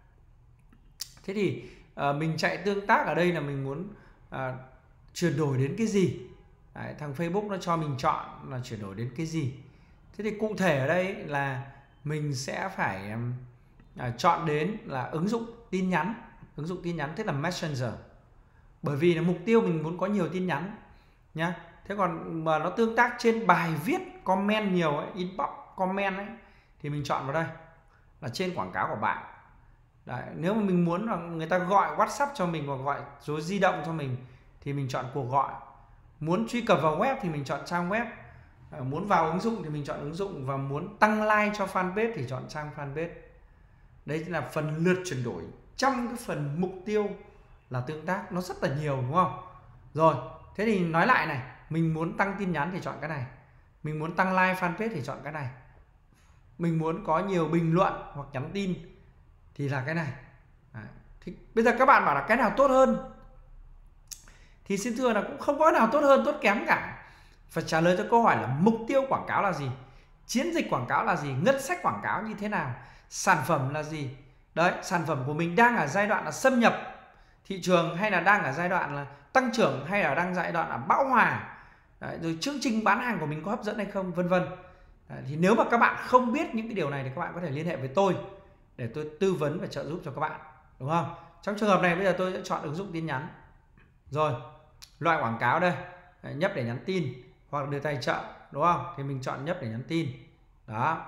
[SPEAKER 1] Thế thì à, mình chạy tương tác ở đây là mình muốn à, chuyển đổi đến cái gì? Đấy, thằng Facebook nó cho mình chọn là chuyển đổi đến cái gì. Thế thì cụ thể ở đây là mình sẽ phải à, chọn đến là ứng dụng tin nhắn, ứng dụng tin nhắn tức là Messenger. Bởi vì là mục tiêu mình muốn có nhiều tin nhắn nhá. Thế còn mà nó tương tác trên bài viết, comment nhiều ấy, inbox comment ấy thì mình chọn vào đây là trên quảng cáo của bạn. Đấy, nếu mà mình muốn là người ta gọi WhatsApp cho mình hoặc gọi số di động cho mình thì mình chọn cuộc gọi. Muốn truy cập vào web thì mình chọn trang web. À, muốn vào ứng dụng thì mình chọn ứng dụng, và muốn tăng like cho fanpage thì chọn trang fanpage. Đấy là phần lượt chuyển đổi. Trong cái phần mục tiêu là tương tác nó rất là nhiều đúng không? Rồi, thế thì nói lại này, mình muốn tăng tin nhắn thì chọn cái này. Mình muốn tăng like fanpage thì chọn cái này. Mình muốn có nhiều bình luận hoặc nhắn tin thì là cái này. Đấy. Thì bây giờ các bạn bảo là cái nào tốt hơn? Thì xin thưa là cũng không có nào tốt hơn, tốt kém cả. Phải trả lời cho câu hỏi là mục tiêu quảng cáo là gì, chiến dịch quảng cáo là gì, ngân sách quảng cáo như thế nào, sản phẩm là gì. Đấy, sản phẩm của mình đang ở giai đoạn là xâm nhập thị trường hay là đang ở giai đoạn là tăng trưởng hay là đang giai đoạn là bão hòa. Đấy, rồi chương trình bán hàng của mình có hấp dẫn hay không, vân vân. Thì nếu mà các bạn không biết những cái điều này thì các bạn có thể liên hệ với tôi để tôi tư vấn và trợ giúp cho các bạn, đúng không? Trong trường hợp này bây giờ tôi sẽ chọn ứng dụng tin nhắn. Rồi, loại quảng cáo đây, nhấp để nhắn tin hoặc được tài trợ, đúng không? Thì mình chọn nhấp để nhắn tin. Đó.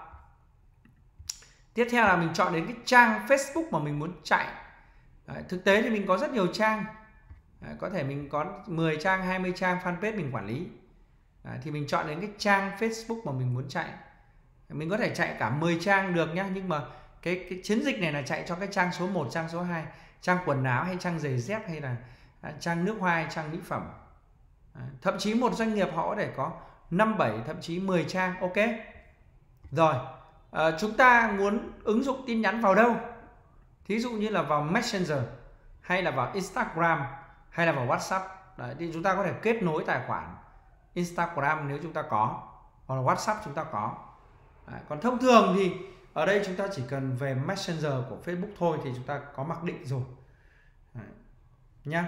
[SPEAKER 1] Tiếp theo là mình chọn đến cái trang Facebook mà mình muốn chạy. Đấy, thực tế thì mình có rất nhiều trang. Đấy, có thể mình có mười trang, hai mươi trang fanpage mình quản lý. Đấy, thì mình chọn đến cái trang Facebook mà mình muốn chạy. Mình có thể chạy cả mười trang được nhá, nhưng mà cái, cái chiến dịch này là chạy cho cái trang số một, trang số hai, trang quần áo hay trang giày dép hay là trang nước hoa hay trang mỹ phẩm. Đấy, thậm chí một doanh nghiệp họ có thể có năm, bảy, thậm chí mười trang. Ok. Rồi, à, chúng ta muốn ứng dụng tin nhắn vào đâu? Thí dụ như là vào Messenger hay là vào Instagram hay là vào WhatsApp. Đấy, thì chúng ta có thể kết nối tài khoản Instagram nếu chúng ta có, hoặc là WhatsApp chúng ta có. Đấy, còn thông thường thì ở đây chúng ta chỉ cần về Messenger của Facebook thôi thì chúng ta có mặc định rồi. Đấy, nhá.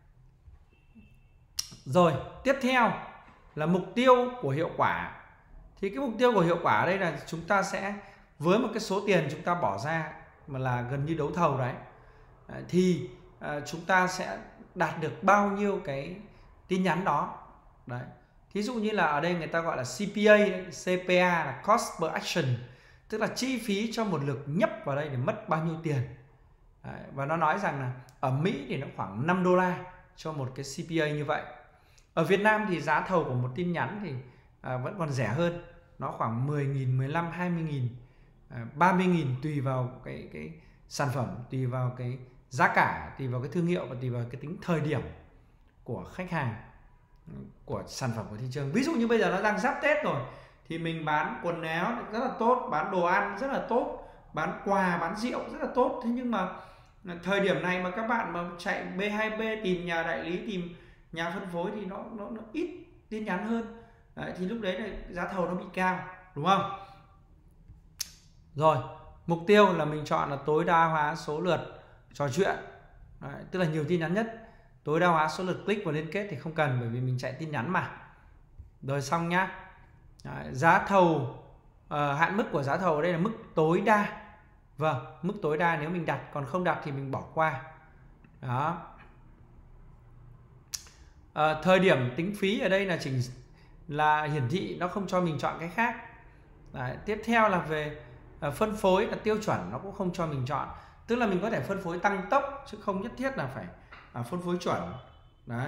[SPEAKER 1] Rồi, tiếp theo là mục tiêu của hiệu quả. Thì cái mục tiêu của hiệu quả ở đây là chúng ta sẽ với một cái số tiền chúng ta bỏ ra mà là gần như đấu thầu đấy, đấy thì uh, chúng ta sẽ đạt được bao nhiêu cái tin nhắn đó. Đấy. Thí dụ như là ở đây người ta gọi là xê pê a, đấy, xê pê a là cost per action, tức là chi phí cho một lượt nhấp vào đây để mất bao nhiêu tiền. Đấy. Và nó nói rằng là ở Mỹ thì nó khoảng năm đô la cho một cái xê pê a như vậy. Ở Việt Nam thì giá thầu của một tin nhắn thì à, vẫn còn rẻ hơn, nó khoảng mười nghìn, mười lăm, hai mươi nghìn, à, ba mươi nghìn tùy vào cái cái sản phẩm, tùy vào cái giá cả, tùy vào cái thương hiệu và tùy vào cái tính thời điểm của khách hàng, của sản phẩm của thị trường. Ví dụ như bây giờ nó đang giáp Tết rồi thì mình bán quần áo rất là tốt, bán đồ ăn rất là tốt, bán quà, bán rượu rất là tốt. Thế nhưng mà thời điểm này mà các bạn mà chạy B hai B tìm nhà đại lý, tìm nhà phân phối thì nó nó, nó ít tin nhắn hơn. Đấy, thì lúc đấy là giá thầu nó bị cao, đúng không? Rồi, mục tiêu là mình chọn là tối đa hóa số lượt trò chuyện. Đấy, tức là nhiều tin nhắn nhất. Tối đa hóa số lượt click và liên kết thì không cần, bởi vì mình chạy tin nhắn mà. Rồi xong nhá. Đấy, giá thầu, uh, hạn mức của giá thầu ở đây là mức tối đa. Vâng, mức tối đa nếu mình đặt, còn không đặt thì mình bỏ qua. Đó. Uh, thời điểm tính phí ở đây là chỉnh là hiển thị, nó không cho mình chọn cái khác. Đấy, tiếp theo là về uh, phân phối là tiêu chuẩn, nó cũng không cho mình chọn. Tức là mình có thể phân phối tăng tốc chứ không nhất thiết là phải uh, phân phối chuẩn. Đấy.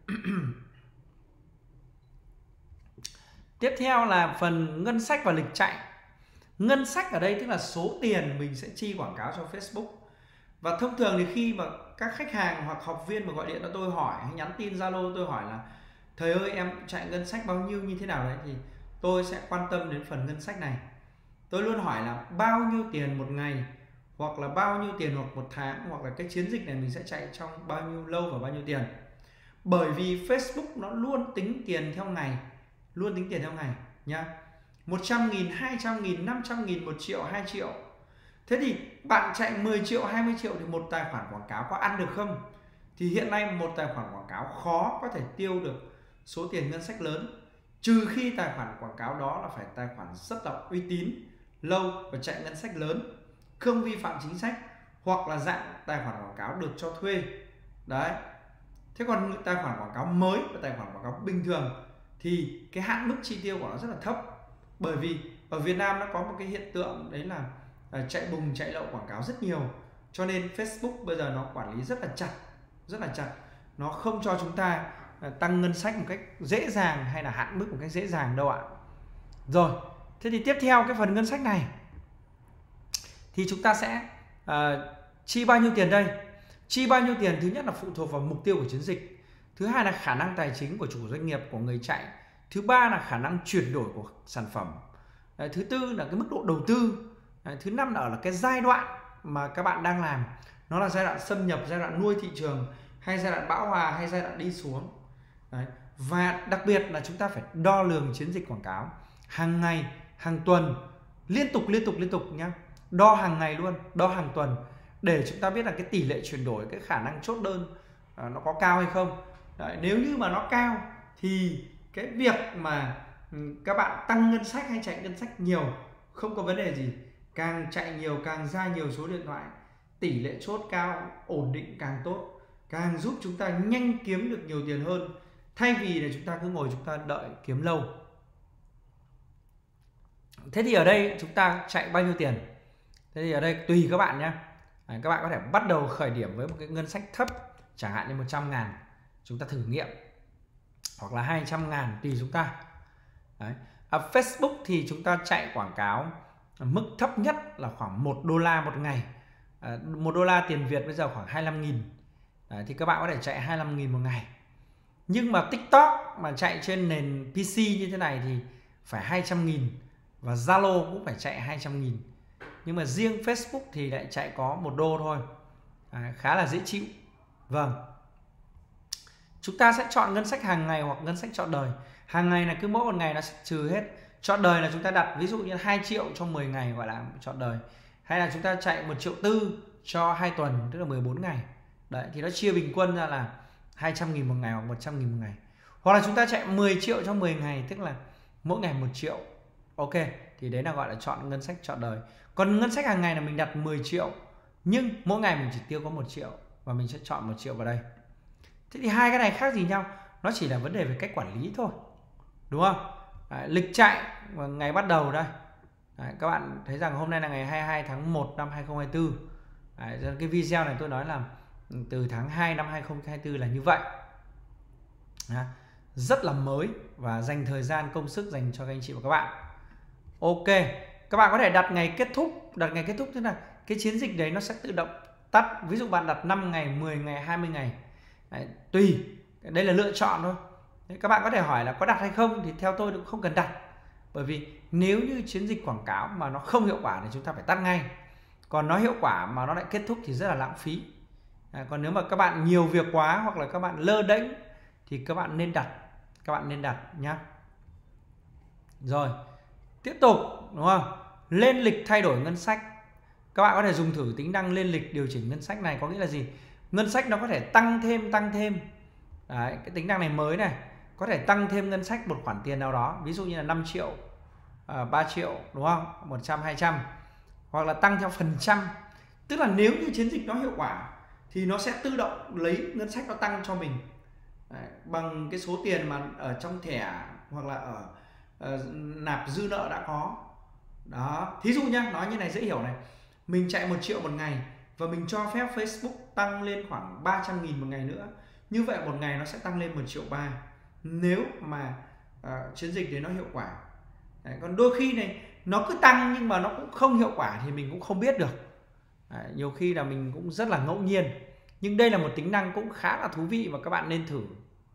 [SPEAKER 1] Tiếp theo là phần ngân sách và lịch chạy. Ngân sách ở đây tức là số tiền mình sẽ chi quảng cáo cho Facebook. Và thông thường thì khi mà các khách hàng hoặc học viên mà gọi điện cho tôi hỏi hay nhắn tin Zalo tôi hỏi là thầy ơi em chạy ngân sách bao nhiêu như thế nào đấy, thì tôi sẽ quan tâm đến phần ngân sách này. Tôi luôn hỏi là bao nhiêu tiền một ngày, hoặc là bao nhiêu tiền hoặc một tháng, hoặc là cái chiến dịch này mình sẽ chạy trong bao nhiêu lâu và bao nhiêu tiền. Bởi vì Facebook nó luôn tính tiền theo ngày, luôn tính tiền theo ngày nhá. một trăm nghìn, hai trăm nghìn, năm trăm nghìn, một triệu, hai triệu. Thế thì bạn chạy mười triệu, hai mươi triệu thì một tài khoản quảng cáo có ăn được không? Thì hiện nay một tài khoản quảng cáo khó có thể tiêu được số tiền ngân sách lớn, trừ khi tài khoản quảng cáo đó là phải tài khoản rất là uy tín, lâu và chạy ngân sách lớn, không vi phạm chính sách, hoặc là dạng tài khoản quảng cáo được cho thuê. Đấy. Thế còn tài khoản quảng cáo mới và tài khoản quảng cáo bình thường thì cái hạn mức chi tiêu của nó rất là thấp. Bởi vì ở Việt Nam nó có một cái hiện tượng đấy là chạy bùng, chạy lậu quảng cáo rất nhiều. Cho nên Facebook bây giờ nó quản lý rất là chặt, rất là chặt. Nó không cho chúng ta tăng ngân sách một cách dễ dàng hay là hạn mức một cách dễ dàng đâu ạ. Rồi, thế thì tiếp theo cái phần ngân sách này thì chúng ta sẽ uh, chi bao nhiêu tiền đây? Chi bao nhiêu tiền thứ nhất là phụ thuộc vào mục tiêu của chiến dịch. Thứ hai là khả năng tài chính của chủ doanh nghiệp, của người chạy. Thứ ba là khả năng chuyển đổi của sản phẩm. Đấy, thứ tư là cái mức độ đầu tư. Đấy, thứ năm là ở là cái giai đoạn mà các bạn đang làm. Nó là giai đoạn xâm nhập, giai đoạn nuôi thị trường, hay giai đoạn bão hòa, hay giai đoạn đi xuống. Đấy. Và đặc biệt là chúng ta phải đo lường chiến dịch quảng cáo hàng ngày, hàng tuần, liên tục liên tục liên tục nhá. Đo hàng ngày luôn, đo hàng tuần, để chúng ta biết là cái tỷ lệ chuyển đổi, cái khả năng chốt đơn à, nó có cao hay không. Đấy, nếu như mà nó cao thì cái việc mà các bạn tăng ngân sách hay chạy ngân sách nhiều không có vấn đề gì. Càng chạy nhiều, càng ra nhiều số điện thoại, tỷ lệ chốt cao, ổn định càng tốt, càng giúp chúng ta nhanh kiếm được nhiều tiền hơn, thay vì là chúng ta cứ ngồi chúng ta đợi kiếm lâu. Thế thì ở đây chúng ta chạy bao nhiêu tiền? Thế thì ở đây tùy các bạn nhé. Các bạn có thể bắt đầu khởi điểm với một cái ngân sách thấp, chẳng hạn như một trăm ngàn, chúng ta thử nghiệm, hoặc là hai trăm ngàn tùy chúng ta. Đấy. Ở Facebook thì chúng ta chạy quảng cáo mức thấp nhất là khoảng một đô la một ngày. À, một đô la tiền Việt bây giờ khoảng hai mươi lăm nghìn. Đấy, thì các bạn có thể chạy hai mươi lăm nghìn một ngày. Nhưng mà TikTok mà chạy trên nền pê xê như thế này thì phải hai trăm nghìn, và Zalo cũng phải chạy hai trăm nghìn. Nhưng mà riêng Facebook thì lại chạy có một đô thôi. À, khá là dễ chịu. Vâng. Chúng ta sẽ chọn ngân sách hàng ngày hoặc ngân sách trọn đời. Hàng ngày là cứ mỗi một ngày nó sẽ trừ hết. Trọn đời là chúng ta đặt ví dụ như hai triệu cho mười ngày gọi là trọn đời. Hay là chúng ta chạy một triệu tư cho hai tuần, tức là mười bốn ngày. Đấy, thì nó chia bình quân ra là hai trăm nghìn một ngày hoặc một trăm nghìn một ngày. Hoặc là chúng ta chạy mười triệu cho mười ngày, tức là mỗi ngày một triệu. Ok, thì đấy là gọi là chọn ngân sách trọn đời. Còn ngân sách hàng ngày là mình đặt mười triệu, nhưng mỗi ngày mình chỉ tiêu có một triệu và mình sẽ chọn một triệu vào đây. Thế thì hai cái này khác gì nhau? Nó chỉ là vấn đề về cách quản lý thôi, đúng không? Đấy, lịch chạy ngày bắt đầu đây. Đấy, các bạn thấy rằng hôm nay là ngày hai mươi hai tháng một năm hai nghìn không trăm hai mươi tư. Đấy, cái video này tôi nói là từ tháng hai năm hai nghìn không trăm hai mươi tư là như vậy. Đấy, rất là mới và dành thời gian công sức dành cho các anh chị và các bạn. Ok, các bạn có thể đặt ngày kết thúc. Đặt ngày kết thúc thế là cái chiến dịch đấy nó sẽ tự động tắt. Ví dụ bạn đặt năm ngày, mười ngày, hai mươi ngày. Đấy, tùy, đây là lựa chọn thôi. Đấy, các bạn có thể hỏi là có đặt hay không, thì theo tôi cũng không cần đặt. Bởi vì nếu như chiến dịch quảng cáo mà nó không hiệu quả thì chúng ta phải tắt ngay. Còn nó hiệu quả mà nó lại kết thúc thì rất là lãng phí. À, còn nếu mà các bạn nhiều việc quá hoặc là các bạn lơ đễnh thì các bạn nên đặt. Các bạn nên đặt nhá. Rồi, tiếp tục, đúng không? Lên lịch thay đổi ngân sách. Các bạn có thể dùng thử tính năng lên lịch điều chỉnh ngân sách này. Có nghĩa là gì? Ngân sách nó có thể tăng thêm, tăng thêm. Đấy, cái tính năng này mới này. Có thể tăng thêm ngân sách một khoản tiền nào đó. Ví dụ như là năm triệu, ba triệu, đúng không? một trăm, hai trăm. Hoặc là tăng theo phần trăm. Tức là nếu như chiến dịch nó hiệu quả thì nó sẽ tự động lấy ngân sách nó tăng cho mình. Đấy, bằng cái số tiền mà ở trong thẻ hoặc là ở uh, nạp dư nợ đã có. Đó, thí dụ nhá, nói như này dễ hiểu này. Mình chạy một triệu một ngày và mình cho phép Facebook tăng lên khoảng ba trăm nghìn một ngày nữa. Như vậy một ngày nó sẽ tăng lên một triệu ba. Nếu mà uh, chiến dịch đấy nó hiệu quả. Đấy, còn đôi khi này nó cứ tăng nhưng mà nó cũng không hiệu quả thì mình cũng không biết được. Đấy, nhiều khi là mình cũng rất là ngẫu nhiên. Nhưng đây là một tính năng cũng khá là thú vị và các bạn nên thử.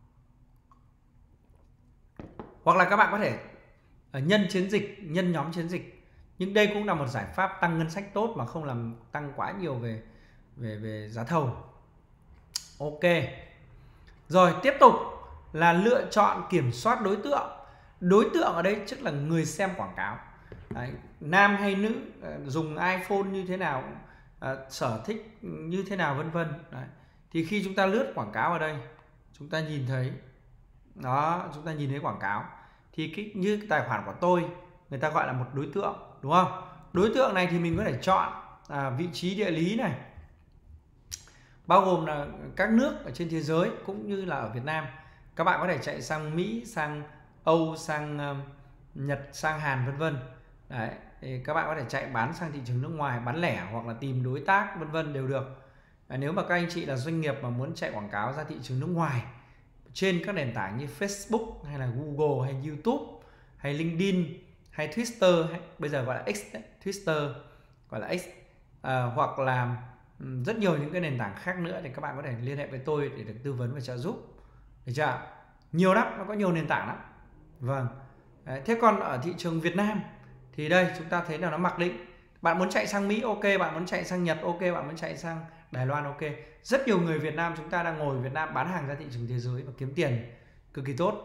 [SPEAKER 1] Hoặc là các bạn có thể nhân chiến dịch, nhân nhóm chiến dịch. Nhưng đây cũng là một giải pháp tăng ngân sách tốt mà không làm tăng quá nhiều về về về giá thầu. Ok. Rồi tiếp tục là lựa chọn kiểm soát đối tượng. Đối tượng ở đây tức là người xem quảng cáo. Đấy, nam hay nữ, dùng iPhone như thế nào, uh, sở thích như thế nào, vân vân. Thì khi chúng ta lướt quảng cáo ở đây, chúng ta nhìn thấy đó, chúng ta nhìn thấy quảng cáo thì cái như cái tài khoản của tôi, người ta gọi là một đối tượng, đúng không? Đối tượng này thì mình có thể chọn à, vị trí địa lý này, bao gồm là các nước ở trên thế giới cũng như là ở Việt Nam. Các bạn có thể chạy sang Mỹ, sang Âu, sang uh, Nhật, sang Hàn, vân vân. Đấy, thì các bạn có thể chạy bán sang thị trường nước ngoài, bán lẻ hoặc là tìm đối tác, vân vân đều được. À, nếu mà các anh chị là doanh nghiệp mà muốn chạy quảng cáo ra thị trường nước ngoài trên các nền tảng như Facebook hay là Google hay YouTube hay LinkedIn hay Twitter, hay bây giờ gọi là X đấy, Twitter gọi là X, à, hoặc là rất nhiều những cái nền tảng khác nữa thì các bạn có thể liên hệ với tôi để được tư vấn và trợ giúp. Được chưa? Nhiều lắm, nó có nhiều nền tảng lắm. Vâng. Đấy, thế còn ở thị trường Việt Nam thì đây chúng ta thấy là nó mặc định. Bạn muốn chạy sang Mỹ, ok. Bạn muốn chạy sang Nhật, ok. Bạn muốn chạy sang Đài Loan, ok. Rất nhiều người Việt Nam chúng ta đang ngồi Việt Nam bán hàng ra thị trường thế giới và kiếm tiền cực kỳ tốt.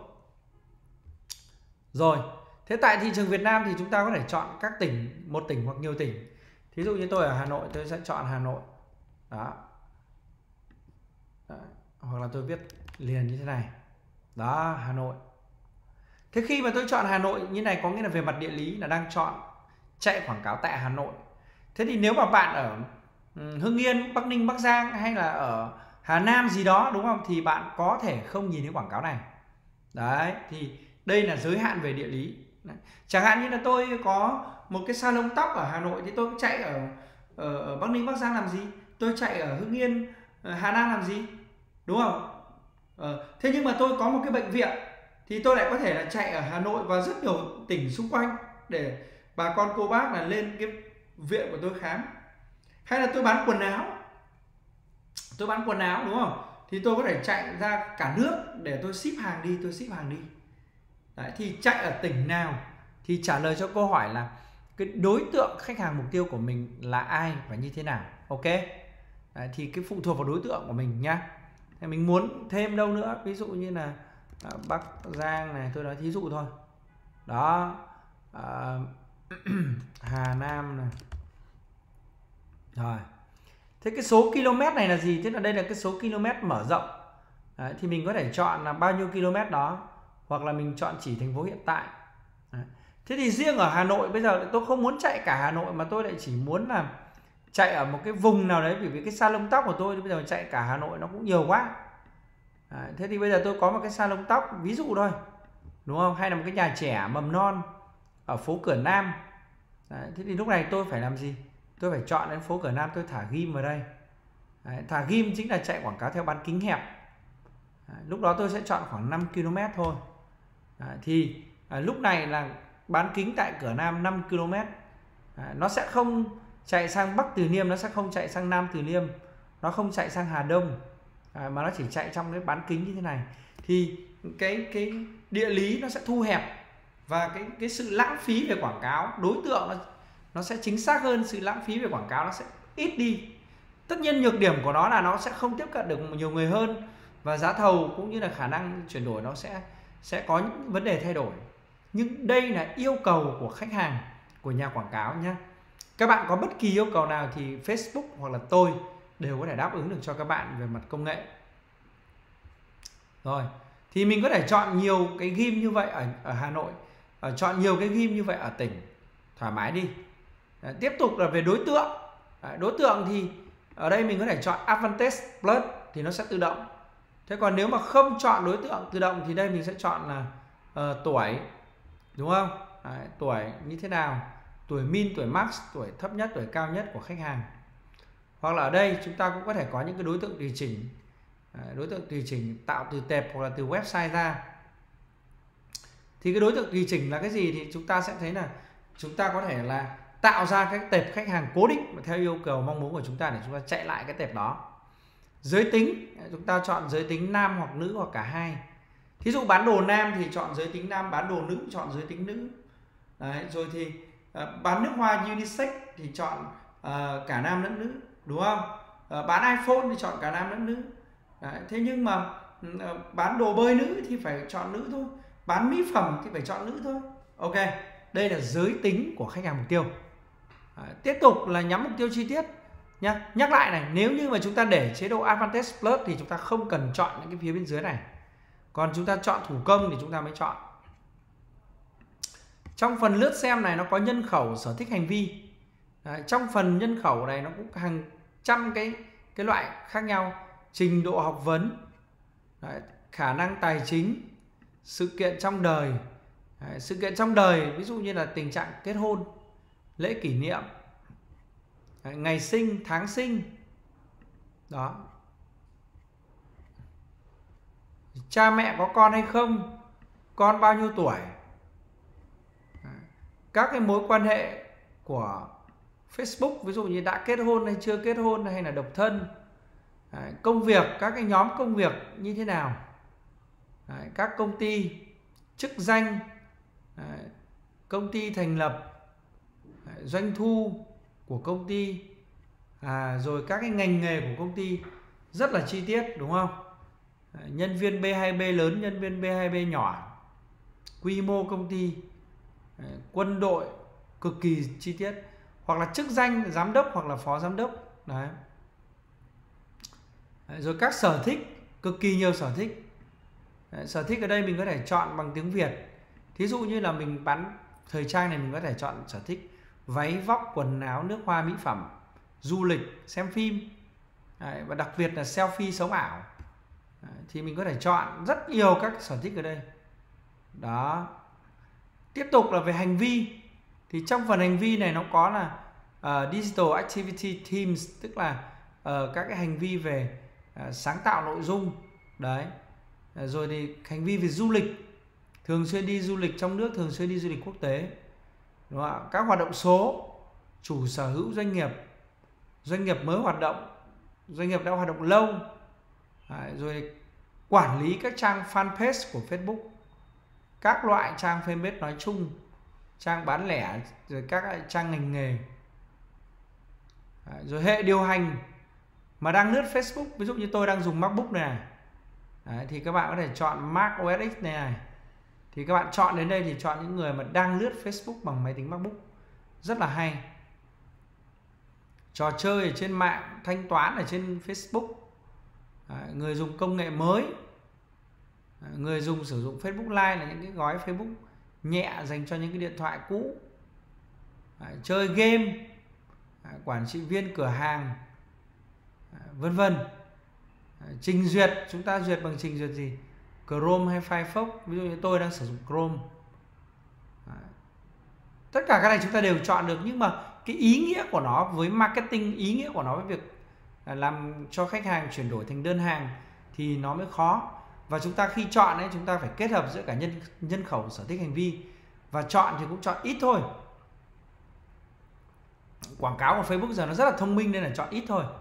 [SPEAKER 1] Rồi, thế tại thị trường Việt Nam thì chúng ta có thể chọn các tỉnh, một tỉnh hoặc nhiều tỉnh. Thí dụ như tôi ở Hà Nội, tôi sẽ chọn Hà Nội. Đó. Đó. Hoặc là tôi viết liền như thế này. Đó, Hà Nội. Thế khi mà tôi chọn Hà Nội như này có nghĩa là về mặt địa lý là đang chọn chạy quảng cáo tại Hà Nội. Thế thì nếu mà bạn ở Hưng Yên, Bắc Ninh, Bắc Giang hay là ở Hà Nam gì đó, đúng không? Thì bạn có thể không nhìn thấy quảng cáo này. Đấy, thì đây là giới hạn về địa lý. Đấy. Chẳng hạn như là tôi có một cái salon tóc ở Hà Nội thì tôi chạy ở, ở, ở Bắc Ninh, Bắc Giang làm gì? Tôi chạy ở Hưng Yên, ở Hà Nam làm gì? Đúng không? Ờ, thế nhưng mà tôi có một cái bệnh viện thì tôi lại có thể là chạy ở Hà Nội và rất nhiều tỉnh xung quanh để bà con cô bác là lên cái viện của tôi khám. Hay là tôi bán quần áo, tôi bán quần áo, đúng không? Thì tôi có thể chạy ra cả nước để tôi ship hàng đi, tôi ship hàng đi. Đấy, thì chạy ở tỉnh nào thì trả lời cho câu hỏi là cái đối tượng khách hàng mục tiêu của mình là ai và như thế nào. Ok. Đấy, thì cái phụ thuộc vào đối tượng của mình nhá. Mình muốn thêm đâu nữa, ví dụ như là à, Bắc Giang này, tôi nói thí dụ thôi. Đó, à, Hà Nam này. Rồi. Thế cái số km này là gì? Tức là đây là cái số km mở rộng. Đấy, thì mình có thể chọn là bao nhiêu km đó, hoặc là mình chọn chỉ thành phố hiện tại. Đấy. Thế thì riêng ở Hà Nội bây giờ tôi không muốn chạy cả Hà Nội, mà tôi lại chỉ muốn là chạy ở một cái vùng nào đấy, bởi vì cái salon tóc của tôi bây giờ chạy cả Hà Nội nó cũng nhiều quá. Đấy, thế thì bây giờ tôi có một cái salon tóc ví dụ thôi, đúng không? Hay là một cái nhà trẻ mầm non ở phố Cửa Nam. Đấy, thế thì lúc này tôi phải làm gì? Tôi phải chọn đến phố Cửa Nam, tôi thả ghim vào đây. Đấy, thả ghim chính là chạy quảng cáo theo bán kính hẹp. Đấy, lúc đó tôi sẽ chọn khoảng năm ki lô mét thôi. Đấy, thì à, lúc này là bán kính tại Cửa Nam năm ki lô mét. Đấy, nó sẽ không chạy sang Bắc Từ Liêm, nó sẽ không chạy sang Nam Từ Liêm, nó không chạy sang Hà Đông, à, mà nó chỉ chạy trong cái bán kính như thế này. Thì cái cái địa lý nó sẽ thu hẹp, và cái cái sự lãng phí về quảng cáo, đối tượng nó nó sẽ chính xác hơn, sự lãng phí về quảng cáo nó sẽ ít đi. Tất nhiên nhược điểm của nó là nó sẽ không tiếp cận được nhiều người hơn, và giá thầu cũng như là khả năng chuyển đổi nó sẽ sẽ có những vấn đề thay đổi. Nhưng đây là yêu cầu của khách hàng, của nhà quảng cáo nhé. Các bạn có bất kỳ yêu cầu nào thì Facebook hoặc là tôi đều có thể đáp ứng được cho các bạn về mặt công nghệ. Rồi, thì mình có thể chọn nhiều cái ghim như vậy ở, ở Hà Nội, ở, chọn nhiều cái ghim như vậy ở tỉnh, thoải mái đi. Đấy, tiếp tục là về đối tượng. Đấy, đối tượng thì ở đây mình có thể chọn Advantage Plus thì nó sẽ tự động. Thế còn nếu mà không chọn đối tượng tự động thì đây mình sẽ chọn là uh, tuổi, đúng không? Đấy, tuổi như thế nào, tuổi min, tuổi max, tuổi thấp nhất, tuổi cao nhất của khách hàng. Hoặc là ở đây chúng ta cũng có thể có những cái đối tượng tùy chỉnh. Đấy, đối tượng tùy chỉnh tạo từ tệp hoặc là từ website ra. Thì cái đối tượng tùy chỉnh là cái gì thì chúng ta sẽ thấy là chúng ta có thể là tạo ra các tệp khách hàng cố định theo yêu cầu mong muốn của chúng ta để chúng ta chạy lại cái tệp đó. Giới tính, chúng ta chọn giới tính nam hoặc nữ hoặc cả hai. Thí dụ bán đồ nam thì chọn giới tính nam, bán đồ nữ chọn giới tính nữ. Đấy, rồi thì uh, bán nước hoa unisex thì chọn uh, cả nam lẫn nữ, đúng không? Uh, bán iPhone thì chọn cả nam lẫn nữ. Đấy, thế nhưng mà uh, bán đồ bơi nữ thì phải chọn nữ thôi, bán mỹ phẩm thì phải chọn nữ thôi. Ok, đây là giới tính của khách hàng mục tiêu. Đấy, tiếp tục là nhắm mục tiêu chi tiết nhá. Nhắc lại này, nếu như mà chúng ta để chế độ Advantage Plus thì chúng ta không cần chọn những cái phía bên dưới này, còn chúng ta chọn thủ công thì chúng ta mới chọn. Trong phần lướt xem này nó có nhân khẩu, sở thích, hành vi. Đấy, trong phần nhân khẩu này nó cũng hàng trăm cái cái loại khác nhau. Trình độ học vấn, đấy, khả năng tài chính, sự kiện trong đời. Đấy, sự kiện trong đời ví dụ như là tình trạng kết hôn, lễ kỷ niệm, đấy, ngày sinh, tháng sinh. Đó. Cha mẹ có con hay không, con bao nhiêu tuổi. Đấy, các cái mối quan hệ của Facebook, ví dụ như đã kết hôn hay chưa kết hôn hay là độc thân. Đấy, công việc, các cái nhóm công việc như thế nào. Đấy, các công ty, chức danh, đấy, công ty thành lập, đấy, doanh thu của công ty, à, rồi các cái ngành nghề của công ty rất là chi tiết, đúng không? Đấy, nhân viên B hai B lớn, nhân viên B hai B nhỏ, quy mô công ty, đấy, quân đội cực kỳ chi tiết, hoặc là chức danh giám đốc hoặc là phó giám đốc. Đấy. Đấy, rồi các sở thích, cực kỳ nhiều sở thích. Đấy, sở thích ở đây mình có thể chọn bằng tiếng Việt. Thí dụ như là mình bán thời trang này, mình có thể chọn sở thích váy, vóc, quần áo, nước hoa, mỹ phẩm, du lịch, xem phim. Đấy, và đặc biệt là selfie sống ảo. Đấy, thì mình có thể chọn rất nhiều các sở thích ở đây. Đó. Tiếp tục là về hành vi. Thì trong phần hành vi này nó có là uh, Digital Activity Themes, tức là uh, các cái hành vi về uh, sáng tạo nội dung. Đấy. Uh, rồi thì hành vi về du lịch, thường xuyên đi du lịch trong nước, thường xuyên đi du lịch quốc tế. Đúng không? Các hoạt động số, chủ sở hữu doanh nghiệp, doanh nghiệp mới hoạt động, doanh nghiệp đã hoạt động lâu. Đấy, rồi quản lý các trang fanpage của Facebook, các loại trang fanpage nói chung, trang bán lẻ, rồi các trang ngành nghề. Đấy, rồi hệ điều hành mà đang lướt Facebook, ví dụ như tôi đang dùng MacBook này, Đấy, thì các bạn có thể chọn Mac ô ét X này này. Thì các bạn chọn đến đây thì chọn những người mà đang lướt Facebook bằng máy tính MacBook. Rất là hay. Trò chơi ở trên mạng, thanh toán ở trên Facebook. Đấy, người dùng công nghệ mới. Đấy, người dùng sử dụng Facebook Live là những cái gói Facebook nhẹ dành cho những cái điện thoại cũ. Đấy, chơi game, đấy, quản trị viên cửa hàng, vân vân. Trình duyệt, chúng ta duyệt bằng trình duyệt gì? Chrome hay Firefox. Ví dụ như tôi đang sử dụng Chrome. Đấy. Tất cả cái này chúng ta đều chọn được, nhưng mà cái ý nghĩa của nó với marketing, ý nghĩa của nó với việc làm cho khách hàng chuyển đổi thành đơn hàng thì nó mới khó. Và chúng ta khi chọn ấy, chúng ta phải kết hợp giữa cả nhân nhân khẩu, sở thích, hành vi. Và chọn thì cũng chọn ít thôi. Quảng cáo của Facebook giờ nó rất là thông minh nên là chọn ít thôi.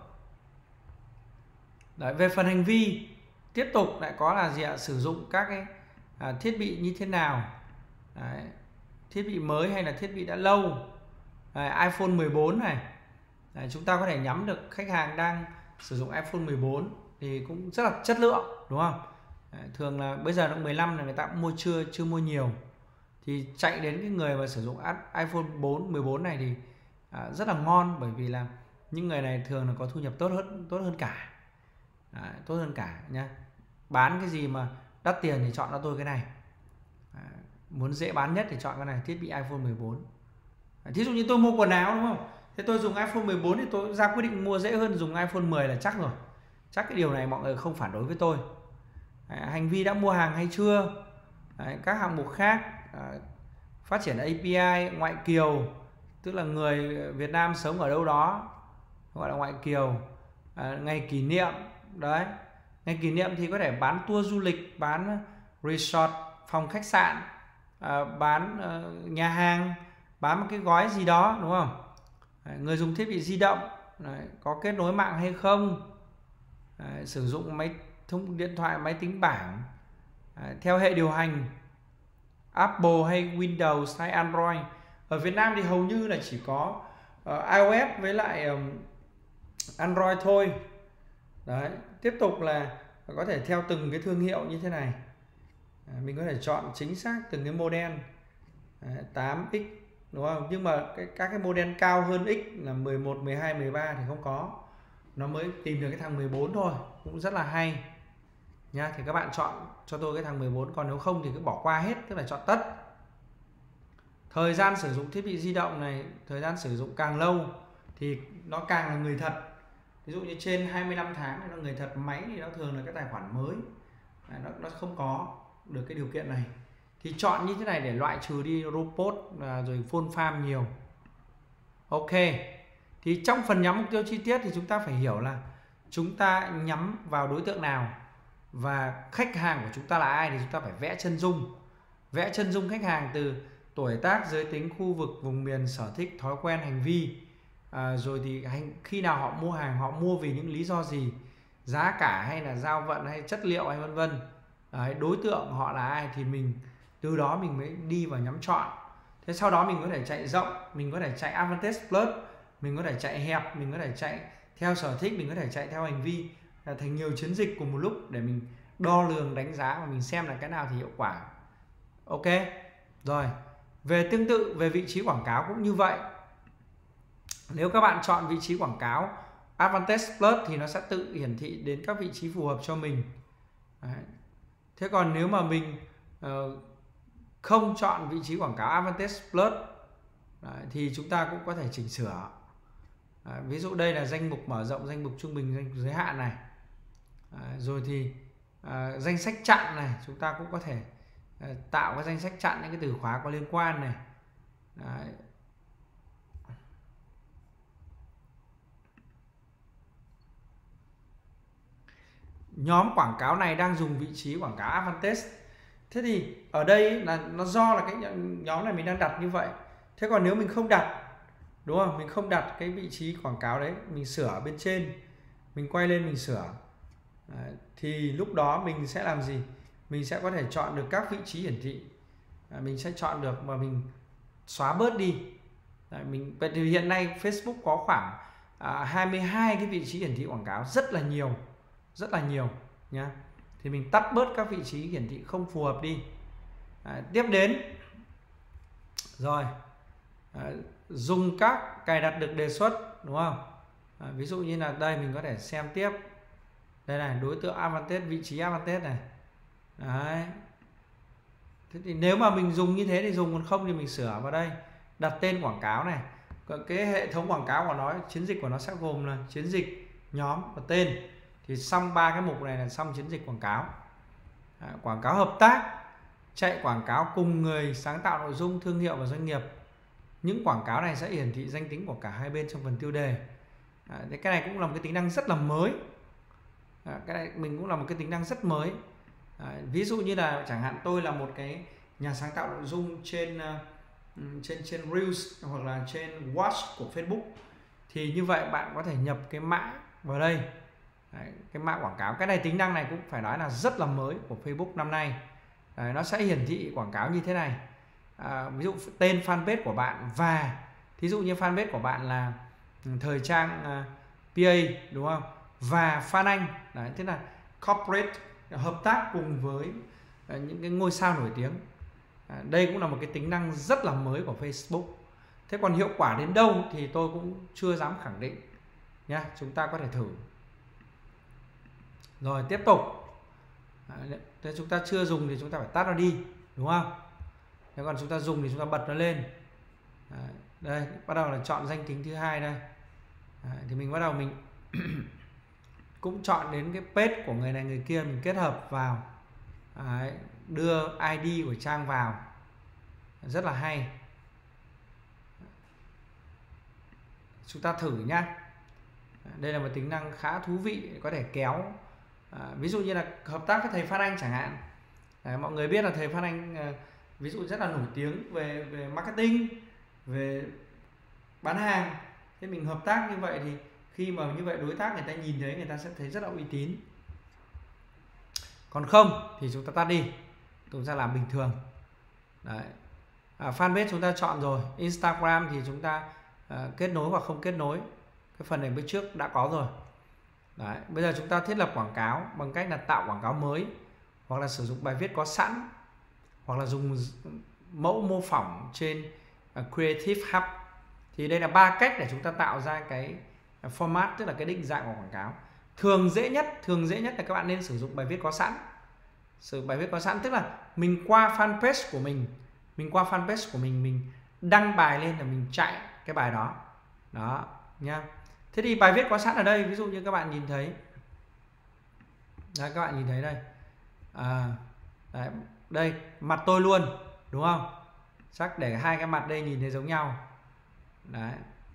[SPEAKER 1] Đấy, về phần hành vi tiếp tục lại có là gì ạ? Sử dụng các cái à, thiết bị như thế nào. Đấy, thiết bị mới hay là thiết bị đã lâu. Đấy, iPhone mười bốn này. Đấy, chúng ta có thể nhắm được khách hàng đang sử dụng iPhone mười bốn thì cũng rất là chất lượng, đúng không? Đấy, thường là bây giờ nó mười lăm là người ta cũng mua chưa chưa mua nhiều, thì chạy đến cái người mà sử dụng iPhone bốn, mười bốn này thì à, rất là ngon, bởi vì là những người này thường là có thu nhập tốt hơn tốt hơn cả. Đấy, tốt hơn cả nhá. Bán cái gì mà đắt tiền thì chọn cho tôi cái này. Đấy, muốn dễ bán nhất thì chọn cái này, thiết bị iPhone mười bốn. Đấy, thí dụ như tôi mua quần áo, đúng không? Thế tôi dùng iPhone mười bốn thì tôi ra quyết định mua dễ hơn dùng iPhone mười là chắc rồi. Chắc cái điều này mọi người không phản đối với tôi. Đấy, hành vi đã mua hàng hay chưa? Đấy, các hạng mục khác, đấy, phát triển a pê i, ngoại kiều, tức là người Việt Nam sống ở đâu đó gọi là ngoại kiều. À, ngày kỷ niệm. Đấy, ngày kỷ niệm thì có thể bán tour du lịch, bán resort, phòng khách sạn, à, bán uh, nhà hàng, bán một cái gói gì đó, đúng không? Đấy, người dùng thiết bị di động, đấy, có kết nối mạng hay không, đấy, sử dụng máy thông điện thoại, máy tính bảng, đấy, theo hệ điều hành Apple hay Windows hay Android. Ở Việt Nam thì hầu như là chỉ có uh, iOS với lại um, Android thôi. Đấy, tiếp tục là có thể theo từng cái thương hiệu như thế này. À, mình có thể chọn chính xác từng cái model. Đấy, tám x, đúng không? Nhưng mà cái, các cái model cao hơn X là mười một, mười hai, mười ba thì không có. Nó mới tìm được cái thằng mười bốn thôi, cũng rất là hay nha. Thì các bạn chọn cho tôi cái thằng mười bốn, còn nếu không thì cứ bỏ qua hết, tức là chọn tất. Thời gian sử dụng thiết bị di động này, thời gian sử dụng càng lâu thì nó càng là người thật. Ví dụ như trên hai mươi lăm tháng thì nó người thật, máy thì nó thường là cái tài khoản mới. Đấy, nó, nó không có được cái điều kiện này. Thì chọn như thế này để loại trừ đi robot và rồi phone farm nhiều. Ok. Thì trong phần nhắm mục tiêu chi tiết thì chúng ta phải hiểu là chúng ta nhắm vào đối tượng nào và khách hàng của chúng ta là ai, thì chúng ta phải vẽ chân dung. Vẽ chân dung khách hàng từ tuổi tác, giới tính, khu vực, vùng miền, sở thích, thói quen, hành vi. À, rồi thì hành, khi nào họ mua hàng, họ mua vì những lý do gì, giá cả hay là giao vận hay chất liệu hay vân vân. Đối tượng họ là ai thì mình từ đó mình mới đi vào nhắm chọn. Thế sau đó mình có thể chạy rộng, mình có thể chạy Advantage Plus, mình có thể chạy hẹp, mình có thể chạy theo sở thích, mình có thể chạy theo hành vi, là thành nhiều chiến dịch cùng một lúc để mình đo lường, đánh giá và mình xem là cái nào thì hiệu quả. Ok. Rồi, về tương tự về vị trí quảng cáo cũng như vậy. Nếu các bạn chọn vị trí quảng cáo Advantage Plus thì nó sẽ tự hiển thị đến các vị trí phù hợp cho mình. Đấy. Thế còn nếu mà mình uh, không chọn vị trí quảng cáo Advantage Plus, đấy, thì chúng ta cũng có thể chỉnh sửa. Đấy, ví dụ đây là danh mục mở rộng, danh mục trung bình, danh mục giới hạn này. Đấy, rồi thì uh, danh sách chặn này, chúng ta cũng có thể uh, tạo cái danh sách chặn những cái từ khóa có liên quan này. Đấy. Nhóm quảng cáo này đang dùng vị trí quảng cáo Advantage. Thế thì ở đây là nó do là cái nhóm này mình đang đặt như vậy. Thế còn nếu mình không đặt, đúng không? Mình không đặt cái vị trí quảng cáo đấy, mình sửa ở bên trên, mình quay lên mình sửa. Đấy, thì lúc đó mình sẽ làm gì? Mình sẽ có thể chọn được các vị trí hiển thị. Đấy, mình sẽ chọn được mà mình xóa bớt đi. Đấy, mình vậy thì hiện nay Facebook có khoảng à, hai mươi hai cái vị trí hiển thị quảng cáo, rất là nhiều, rất là nhiều nhá. thì mình tắt bớt các vị trí hiển thị không phù hợp đi. Đấy, tiếp đến rồi đấy, dùng các cài đặt được đề xuất, đúng không? Đấy, ví dụ như là đây mình có thể xem tiếp đây này, đối tượng advantage, vị trí advantage này. Đấy. Thế thì nếu mà mình dùng như thế thì dùng, còn không thì mình sửa vào đây, đặt tên quảng cáo này. Cái hệ thống quảng cáo của nó, chiến dịch của nó sẽ gồm là chiến dịch, nhóm và tên. Thì xong ba cái mục này là xong chiến dịch quảng cáo. À, quảng cáo hợp tác, chạy quảng cáo cùng người sáng tạo nội dung, thương hiệu và doanh nghiệp. Những quảng cáo này sẽ hiển thị danh tính của cả hai bên trong phần tiêu đề. À, cái này cũng là một cái tính năng rất là mới. À, cái này mình cũng là một cái tính năng rất mới. À, ví dụ như là chẳng hạn tôi là một cái nhà sáng tạo nội dung trên uh, trên trên Reels hoặc là trên Watch của Facebook, thì như vậy bạn có thể nhập cái mã vào đây. Đấy, cái mã quảng cáo. Cái này tính năng này cũng phải nói là rất là mới của Facebook năm nay. Đấy, nó sẽ hiển thị quảng cáo như thế này. À, ví dụ tên fanpage của bạn, và thí dụ như fanpage của bạn là thời trang uh, pê a, đúng không? Và Phan Anh. Đấy, thế là corporate, hợp tác cùng với uh, những cái ngôi sao nổi tiếng. À, đây cũng là một cái tính năng rất là mới của Facebook. Thế còn hiệu quả đến đâu thì tôi cũng chưa dám khẳng định nhá, chúng ta có thể thử. Rồi tiếp tục. À, thế chúng ta chưa dùng thì chúng ta phải tắt nó đi, đúng không? Thế còn chúng ta dùng thì chúng ta bật nó lên. À, đây bắt đầu là chọn danh tính thứ hai đây. À, thì mình bắt đầu mình cũng chọn đến cái page của người này người kia, mình kết hợp vào. Đấy, đưa i đê của trang vào, rất là hay. Chúng ta thử nhá. Đây là một tính năng khá thú vị, có thể kéo à, ví dụ như là hợp tác với thầy Phan Anh chẳng hạn. Đấy, mọi người biết là thầy Phan Anh à, ví dụ rất là nổi tiếng về về marketing, về bán hàng. Thế mình hợp tác như vậy thì khi mà như vậy đối tác người ta nhìn thấy, người ta sẽ thấy rất là uy tín. Còn không thì chúng ta tắt đi, chúng ta làm bình thường. Đấy. À, fanpage chúng ta chọn rồi. Instagram thì chúng ta à, kết nối hoặc không kết nối. Cái phần này bên trước đã có rồi. Đấy. Bây giờ chúng ta thiết lập quảng cáo bằng cách là tạo quảng cáo mới, hoặc là sử dụng bài viết có sẵn, hoặc là dùng mẫu mô phỏng trên uh, Creative Hub. Thì đây là ba cách để chúng ta tạo ra cái format, tức là cái định dạng của quảng cáo. Thường dễ nhất, thường dễ nhất là các bạn nên sử dụng bài viết có sẵn. Sử dụng bài viết có sẵn tức là mình qua fanpage của mình, mình qua fanpage của mình, mình đăng bài lên là mình chạy cái bài đó. Đó nha. Thế thì bài viết có sẵn ở đây, ví dụ như các bạn nhìn thấy. Đấy, các bạn nhìn thấy đây. À, đấy, đây, mặt tôi luôn, đúng không? Chắc để hai cái mặt đây nhìn thấy giống nhau. Đấy.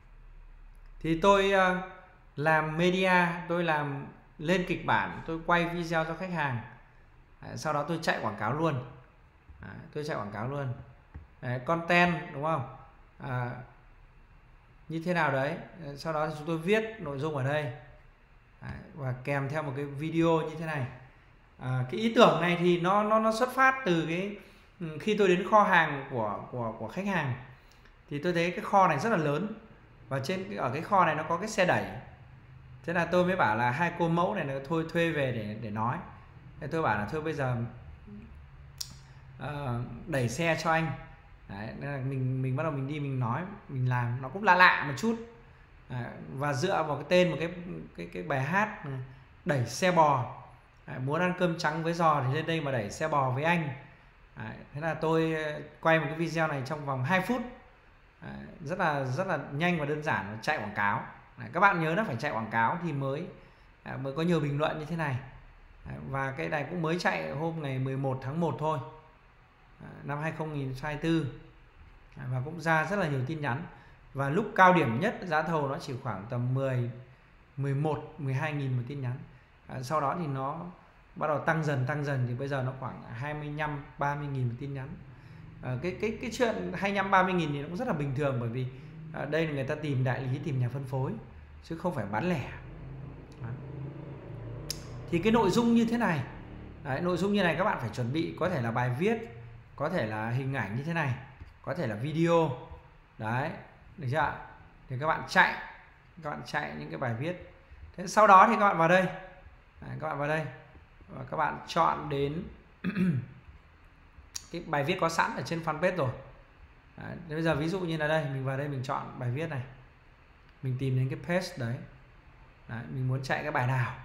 [SPEAKER 1] Thì tôi uh, làm media, tôi làm lên kịch bản, tôi quay video cho khách hàng. Đấy, sau đó tôi chạy quảng cáo luôn. Đấy, tôi chạy quảng cáo luôn. Đấy, content, đúng không? À, như thế nào đấy. Sau đó thì chúng tôi viết nội dung ở đây. Đấy, và kèm theo một cái video như thế này. À, cái ý tưởng này thì nó nó nó xuất phát từ cái khi tôi đến kho hàng của của của khách hàng, thì tôi thấy cái kho này rất là lớn, và trên ở cái kho này nó có cái xe đẩy. Thế là tôi mới bảo là hai cô mẫu này là thôi thuê về để để nói. Thế tôi bảo là thôi bây giờ uh, đẩy xe cho anh. Đấy, mình mình bắt đầu mình đi mình nói, mình làm nó cũng lạ lạ một chút. Đấy, và dựa vào cái tên một cái cái cái bài hát đẩy xe bò. Đấy, muốn ăn cơm trắng với giò thì lên đây mà đẩy xe bò với anh. Đấy, thế là tôi quay một cái video này trong vòng hai phút. Đấy, rất là rất là nhanh và đơn giản, chạy quảng cáo. Đấy, các bạn nhớ nó phải chạy quảng cáo thì mới à, mới có nhiều bình luận như thế này. Đấy, và cái này cũng mới chạy hôm ngày mười một tháng một thôi, à, năm hai không hai tư. Đấy, và cũng ra rất là nhiều tin nhắn. Và lúc cao điểm nhất giá thầu nó chỉ khoảng tầm mười, mười một, mười hai nghìn một tin nhắn. À, sau đó thì nó bắt đầu tăng dần tăng dần, thì bây giờ nó khoảng hai mươi lăm, ba mươi nghìn một tin nhắn. À, cái cái cái chuyện hai mươi lăm, ba mươi nghìn thì nó cũng rất là bình thường, bởi vì à, đây là người ta tìm đại lý, tìm nhà phân phối chứ không phải bán lẻ. Đó. Thì cái nội dung như thế này, đấy, nội dung như này các bạn phải chuẩn bị, có thể là bài viết, có thể là hình ảnh như thế này, có thể là video. Đấy, được chưa? Thì các bạn chạy, các bạn chạy những cái bài viết. Thế sau đó thì các bạn vào đây. Đấy, các bạn vào đây. và các bạn chọn đến cái bài viết có sẵn ở trên fanpage rồi. Đấy, bây giờ ví dụ như là đây, mình vào đây mình chọn bài viết này, mình tìm đến cái page đấy. Đấy, mình muốn chạy cái bài nào,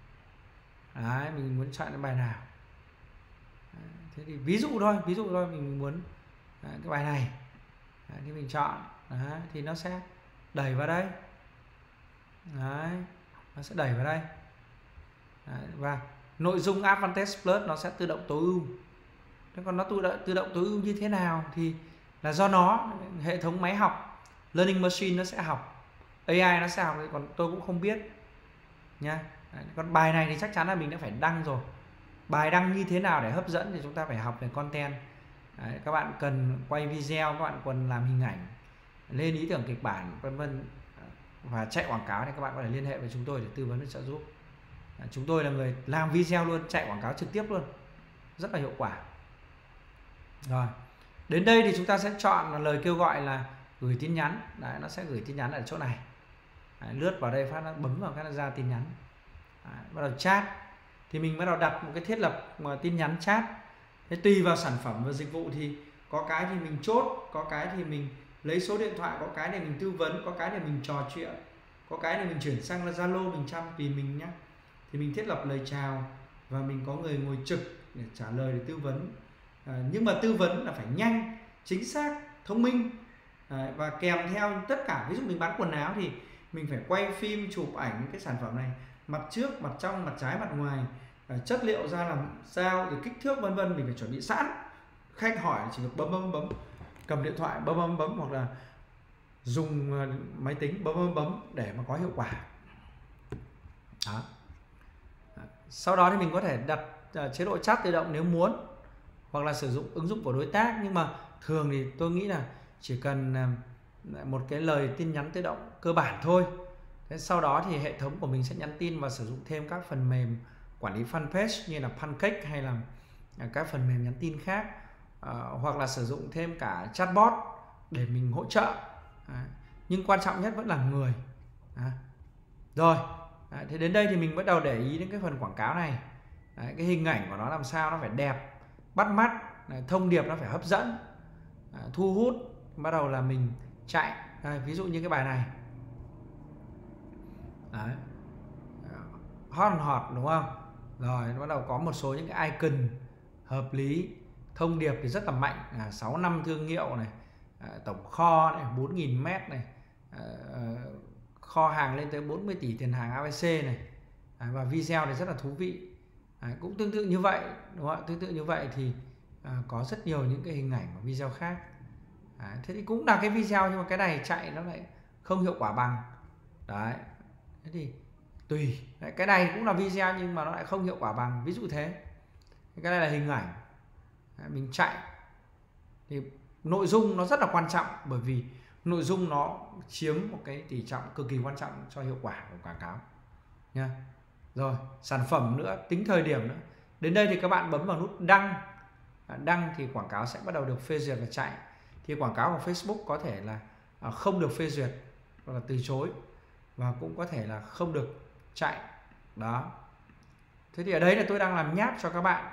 [SPEAKER 1] đấy, mình muốn chọn cái bài nào. Đấy, thế thì ví dụ thôi, ví dụ thôi, mình muốn đấy, cái bài này, đấy, thì mình chọn, đấy, thì nó sẽ đẩy vào đây, đấy, nó sẽ đẩy vào đây. Đấy, và nội dung Advantage Plus nó sẽ tự động tối ưu. Thế còn nó tự động, tự động tối ưu như thế nào thì là do nó, hệ thống máy học, learning machine nó sẽ học, a i nó sẽ học, còn tôi cũng không biết nha. Đấy, còn bài này thì chắc chắn là mình đã phải đăng rồi. Bài đăng như thế nào để hấp dẫn thì chúng ta phải học về content. Đấy, các bạn cần quay video, các bạn cần làm hình ảnh, lên ý tưởng kịch bản vân vân và chạy quảng cáo thì các bạn có thể liên hệ với chúng tôi để tư vấn và trợ giúp. Đấy, chúng tôi là người làm video luôn, chạy quảng cáo trực tiếp luôn, rất là hiệu quả. Rồi, đến đây thì chúng ta sẽ chọn là lời kêu gọi là gửi tin nhắn. Đấy, nó sẽ gửi tin nhắn ở chỗ này. Đấy, lướt vào đây phát nó bấm vào cái nó ra tin nhắn. Đấy, bắt đầu chat thì mình bắt đầu đặt một cái thiết lập mà tin nhắn chat. Thế tùy vào sản phẩm và dịch vụ thì có cái thì mình chốt, có cái thì mình lấy số điện thoại, có cái để mình tư vấn, có cái để mình trò chuyện, có cái để mình chuyển sang là Zalo mình chăm, tùy mình nhé. Thì mình thiết lập lời chào và mình có người ngồi trực để trả lời, để tư vấn. À, nhưng mà tư vấn là phải nhanh, chính xác, thông minh. À, và kèm theo tất cả, ví dụ mình bán quần áo thì mình phải quay phim, chụp ảnh cái sản phẩm này, mặt trước, mặt trong, mặt trái, mặt ngoài, à, chất liệu ra làm sao, rồi kích thước vân vân, mình phải chuẩn bị sẵn. Khách hỏi chỉ việc bấm bấm bấm, cầm điện thoại bấm bấm bấm, hoặc là dùng máy tính bấm bấm bấm để mà có hiệu quả. Đó. Sau đó thì mình có thể đặt uh, chế độ chat tự động nếu muốn, hoặc là sử dụng ứng dụng của đối tác. Nhưng mà thường thì tôi nghĩ là chỉ cần uh, một cái lời tin nhắn tự động cơ bản thôi. Thế sau đó thì hệ thống của mình sẽ nhắn tin và sử dụng thêm các phần mềm quản lý fanpage như là Pancake hay là uh, các phần mềm nhắn tin khác, uh, hoặc là sử dụng thêm cả chatbot để mình hỗ trợ. Đấy. Nhưng quan trọng nhất vẫn là người. Đấy. Rồi. Đấy, thế đến đây thì mình bắt đầu để ý đến cái phần quảng cáo này. Đấy, cái hình ảnh của nó làm sao nó phải đẹp, bắt mắt. Đấy, thông điệp nó phải hấp dẫn, đấy, thu hút. Bắt đầu là mình chạy. Đây, ví dụ như cái bài này. Đấy. Hot hot đúng không? Rồi bắt đầu có một số những cái icon hợp lý. Thông điệp thì rất là mạnh, à, sáu năm thương hiệu này, à, tổng kho này, bốn nghìn mét này, à, à, kho hàng lên tới bốn mươi tỷ tiền hàng a bê xê này, à, và video thì rất là thú vị. À, cũng tương tự như vậy, đúng không? Tương tự như vậy thì à, có rất nhiều những cái hình ảnh và video khác. À, thế thì cũng là cái video nhưng mà cái này chạy nó lại không hiệu quả bằng. Đấy, thế thì tùy. Đấy, cái này cũng là video nhưng mà nó lại không hiệu quả bằng, ví dụ thế. Cái này là hình ảnh. Đấy, mình chạy thì nội dung nó rất là quan trọng, bởi vì nội dung nó chiếm một cái tỷ trọng cực kỳ quan trọng cho hiệu quả của quảng cáo nha. Rồi, sản phẩm nữa, tính thời điểm nữa. Đến đây thì các bạn bấm vào nút đăng. Đăng thì quảng cáo sẽ bắt đầu được phê duyệt và chạy. Thì quảng cáo của Facebook có thể là không được phê duyệt hoặc là từ chối, và cũng có thể là không được chạy. Đó. Thế thì ở đây là tôi đang làm nháp cho các bạn.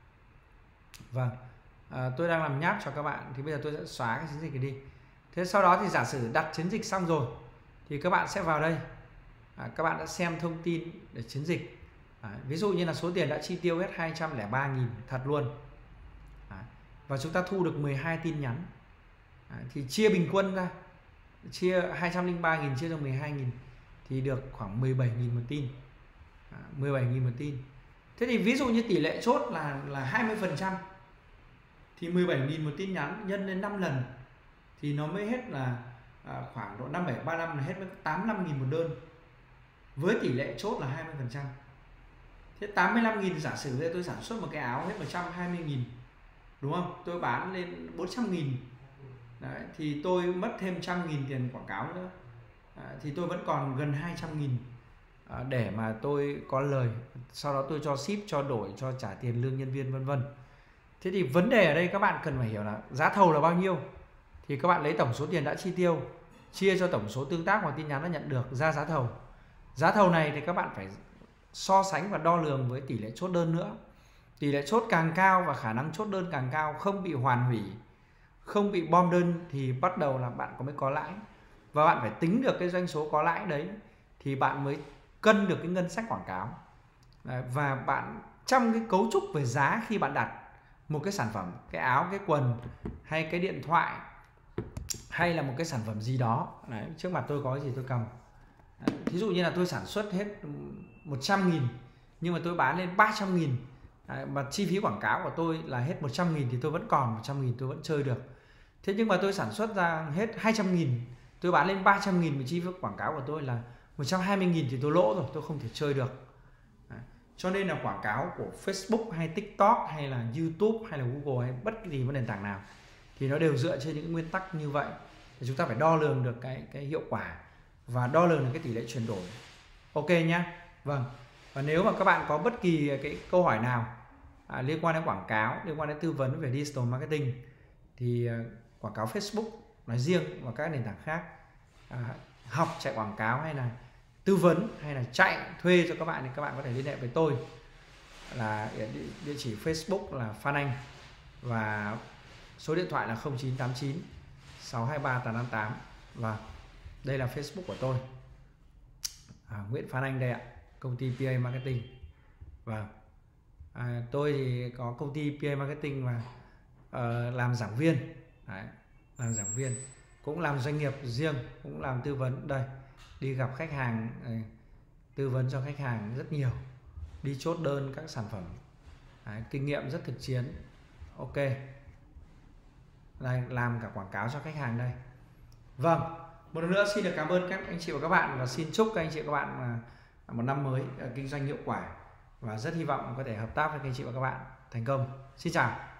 [SPEAKER 1] Vâng, à, tôi đang làm nháp cho các bạn. Thì bây giờ tôi sẽ xóa cái chiến dịch này đi. Thế sau đó thì giả sử đặt chiến dịch xong rồi thì các bạn sẽ vào đây, à, các bạn đã xem thông tin để chiến dịch. À, ví dụ như là số tiền đã chi tiêu hết hai trăm lẻ ba nghìn thật luôn. À, và chúng ta thu được mười hai tin nhắn. À, thì chia bình quân ra, chia hai trăm lẻ ba nghìn chia cho mười hai nghìn thì được khoảng mười bảy nghìn một tin. À, mười bảy nghìn một tin. Thế thì ví dụ như tỷ lệ chốt là là hai mươi phần trăm thì mười bảy nghìn một tin nhắn nhân lên năm lần thì nó mới hết là à, khoảng độ năm bảy ba năm là hết với tám mươi lăm nghìn một đơn, với tỷ lệ chốt là hai mươi phần trăm. Thế tám mươi lăm nghìn giả sử đây tôi sản xuất một cái áo hết một trăm hai mươi nghìn, đúng không? Tôi bán lên bốn trăm nghìn. Đấy, thì tôi mất thêm một trăm nghìn tiền quảng cáo nữa. À, thì tôi vẫn còn gần hai trăm nghìn à, để mà tôi có lời. Sau đó tôi cho ship, cho đổi, cho trả tiền lương nhân viên vân vân. Thế thì vấn đề ở đây các bạn cần phải hiểu là giá thầu là bao nhiêu. Thì các bạn lấy tổng số tiền đã chi tiêu chia cho tổng số tương tác mà tin nhắn đã nhận được ra giá thầu. Giá thầu này thì các bạn phải so sánh và đo lường với tỷ lệ chốt đơn nữa. Tỷ lệ chốt càng cao và khả năng chốt đơn càng cao, không bị hoàn hủy, không bị bom đơn thì bắt đầu là bạn có mới có lãi. Và bạn phải tính được cái doanh số có lãi đấy thì bạn mới cân được cái ngân sách quảng cáo. Đấy, và bạn trong cái cấu trúc về giá khi bạn đặt một cái sản phẩm, cái áo, cái quần hay cái điện thoại hay là một cái sản phẩm gì đó. Đấy, trước mặt tôi có cái gì tôi cầm. Đấy, thí dụ như là tôi sản xuất hết một trăm nghìn nhưng mà tôi bán lên ba trăm nghìn. Đấy, mà chi phí quảng cáo của tôi là hết một trăm nghìn thì tôi vẫn còn một trăm nghìn, tôi vẫn chơi được. Thế nhưng mà tôi sản xuất ra hết hai trăm nghìn, tôi bán lên ba trăm nghìn, mà chi phí quảng cáo của tôi là một trăm hai mươi nghìn thì tôi lỗ rồi, tôi không thể chơi được. Đấy. Cho nên là quảng cáo của Facebook hay TikTok hay là YouTube hay là Google hay bất kỳ một nền tảng nào thì nó đều dựa trên những nguyên tắc như vậy. Thì chúng ta phải đo lường được cái cái hiệu quả và đo lường được cái tỷ lệ chuyển đổi. Ok nhá. Vâng. Và nếu mà các bạn có bất kỳ cái câu hỏi nào à, liên quan đến quảng cáo, liên quan đến tư vấn về digital marketing thì uh, quảng cáo Facebook nói riêng và các nền tảng khác, à, học chạy quảng cáo hay là tư vấn hay là chạy thuê cho các bạn thì các bạn có thể liên hệ với tôi là địa, địa chỉ Facebook là Phan Anh và số điện thoại là không chín tám chín sáu hai ba tám năm tám. Và đây là Facebook của tôi, à, Nguyễn Phan Anh đây ạ, công ty pê a Marketing. Và à, tôi thì có công ty pê a Marketing và uh, làm giảng viên. Đấy, làm giảng viên cũng làm doanh nghiệp riêng, cũng làm tư vấn đây, đi gặp khách hàng, tư vấn cho khách hàng rất nhiều, đi chốt đơn các sản phẩm. Đấy, kinh nghiệm rất thực chiến. Ok, đây làm cả quảng cáo cho khách hàng đây. Vâng, một lần nữa xin được cảm ơn các anh chị và các bạn và xin chúc các anh chị và các bạn một năm mới kinh doanh hiệu quả và rất hy vọng có thể hợp tác với các anh chị và các bạn thành công. Xin chào.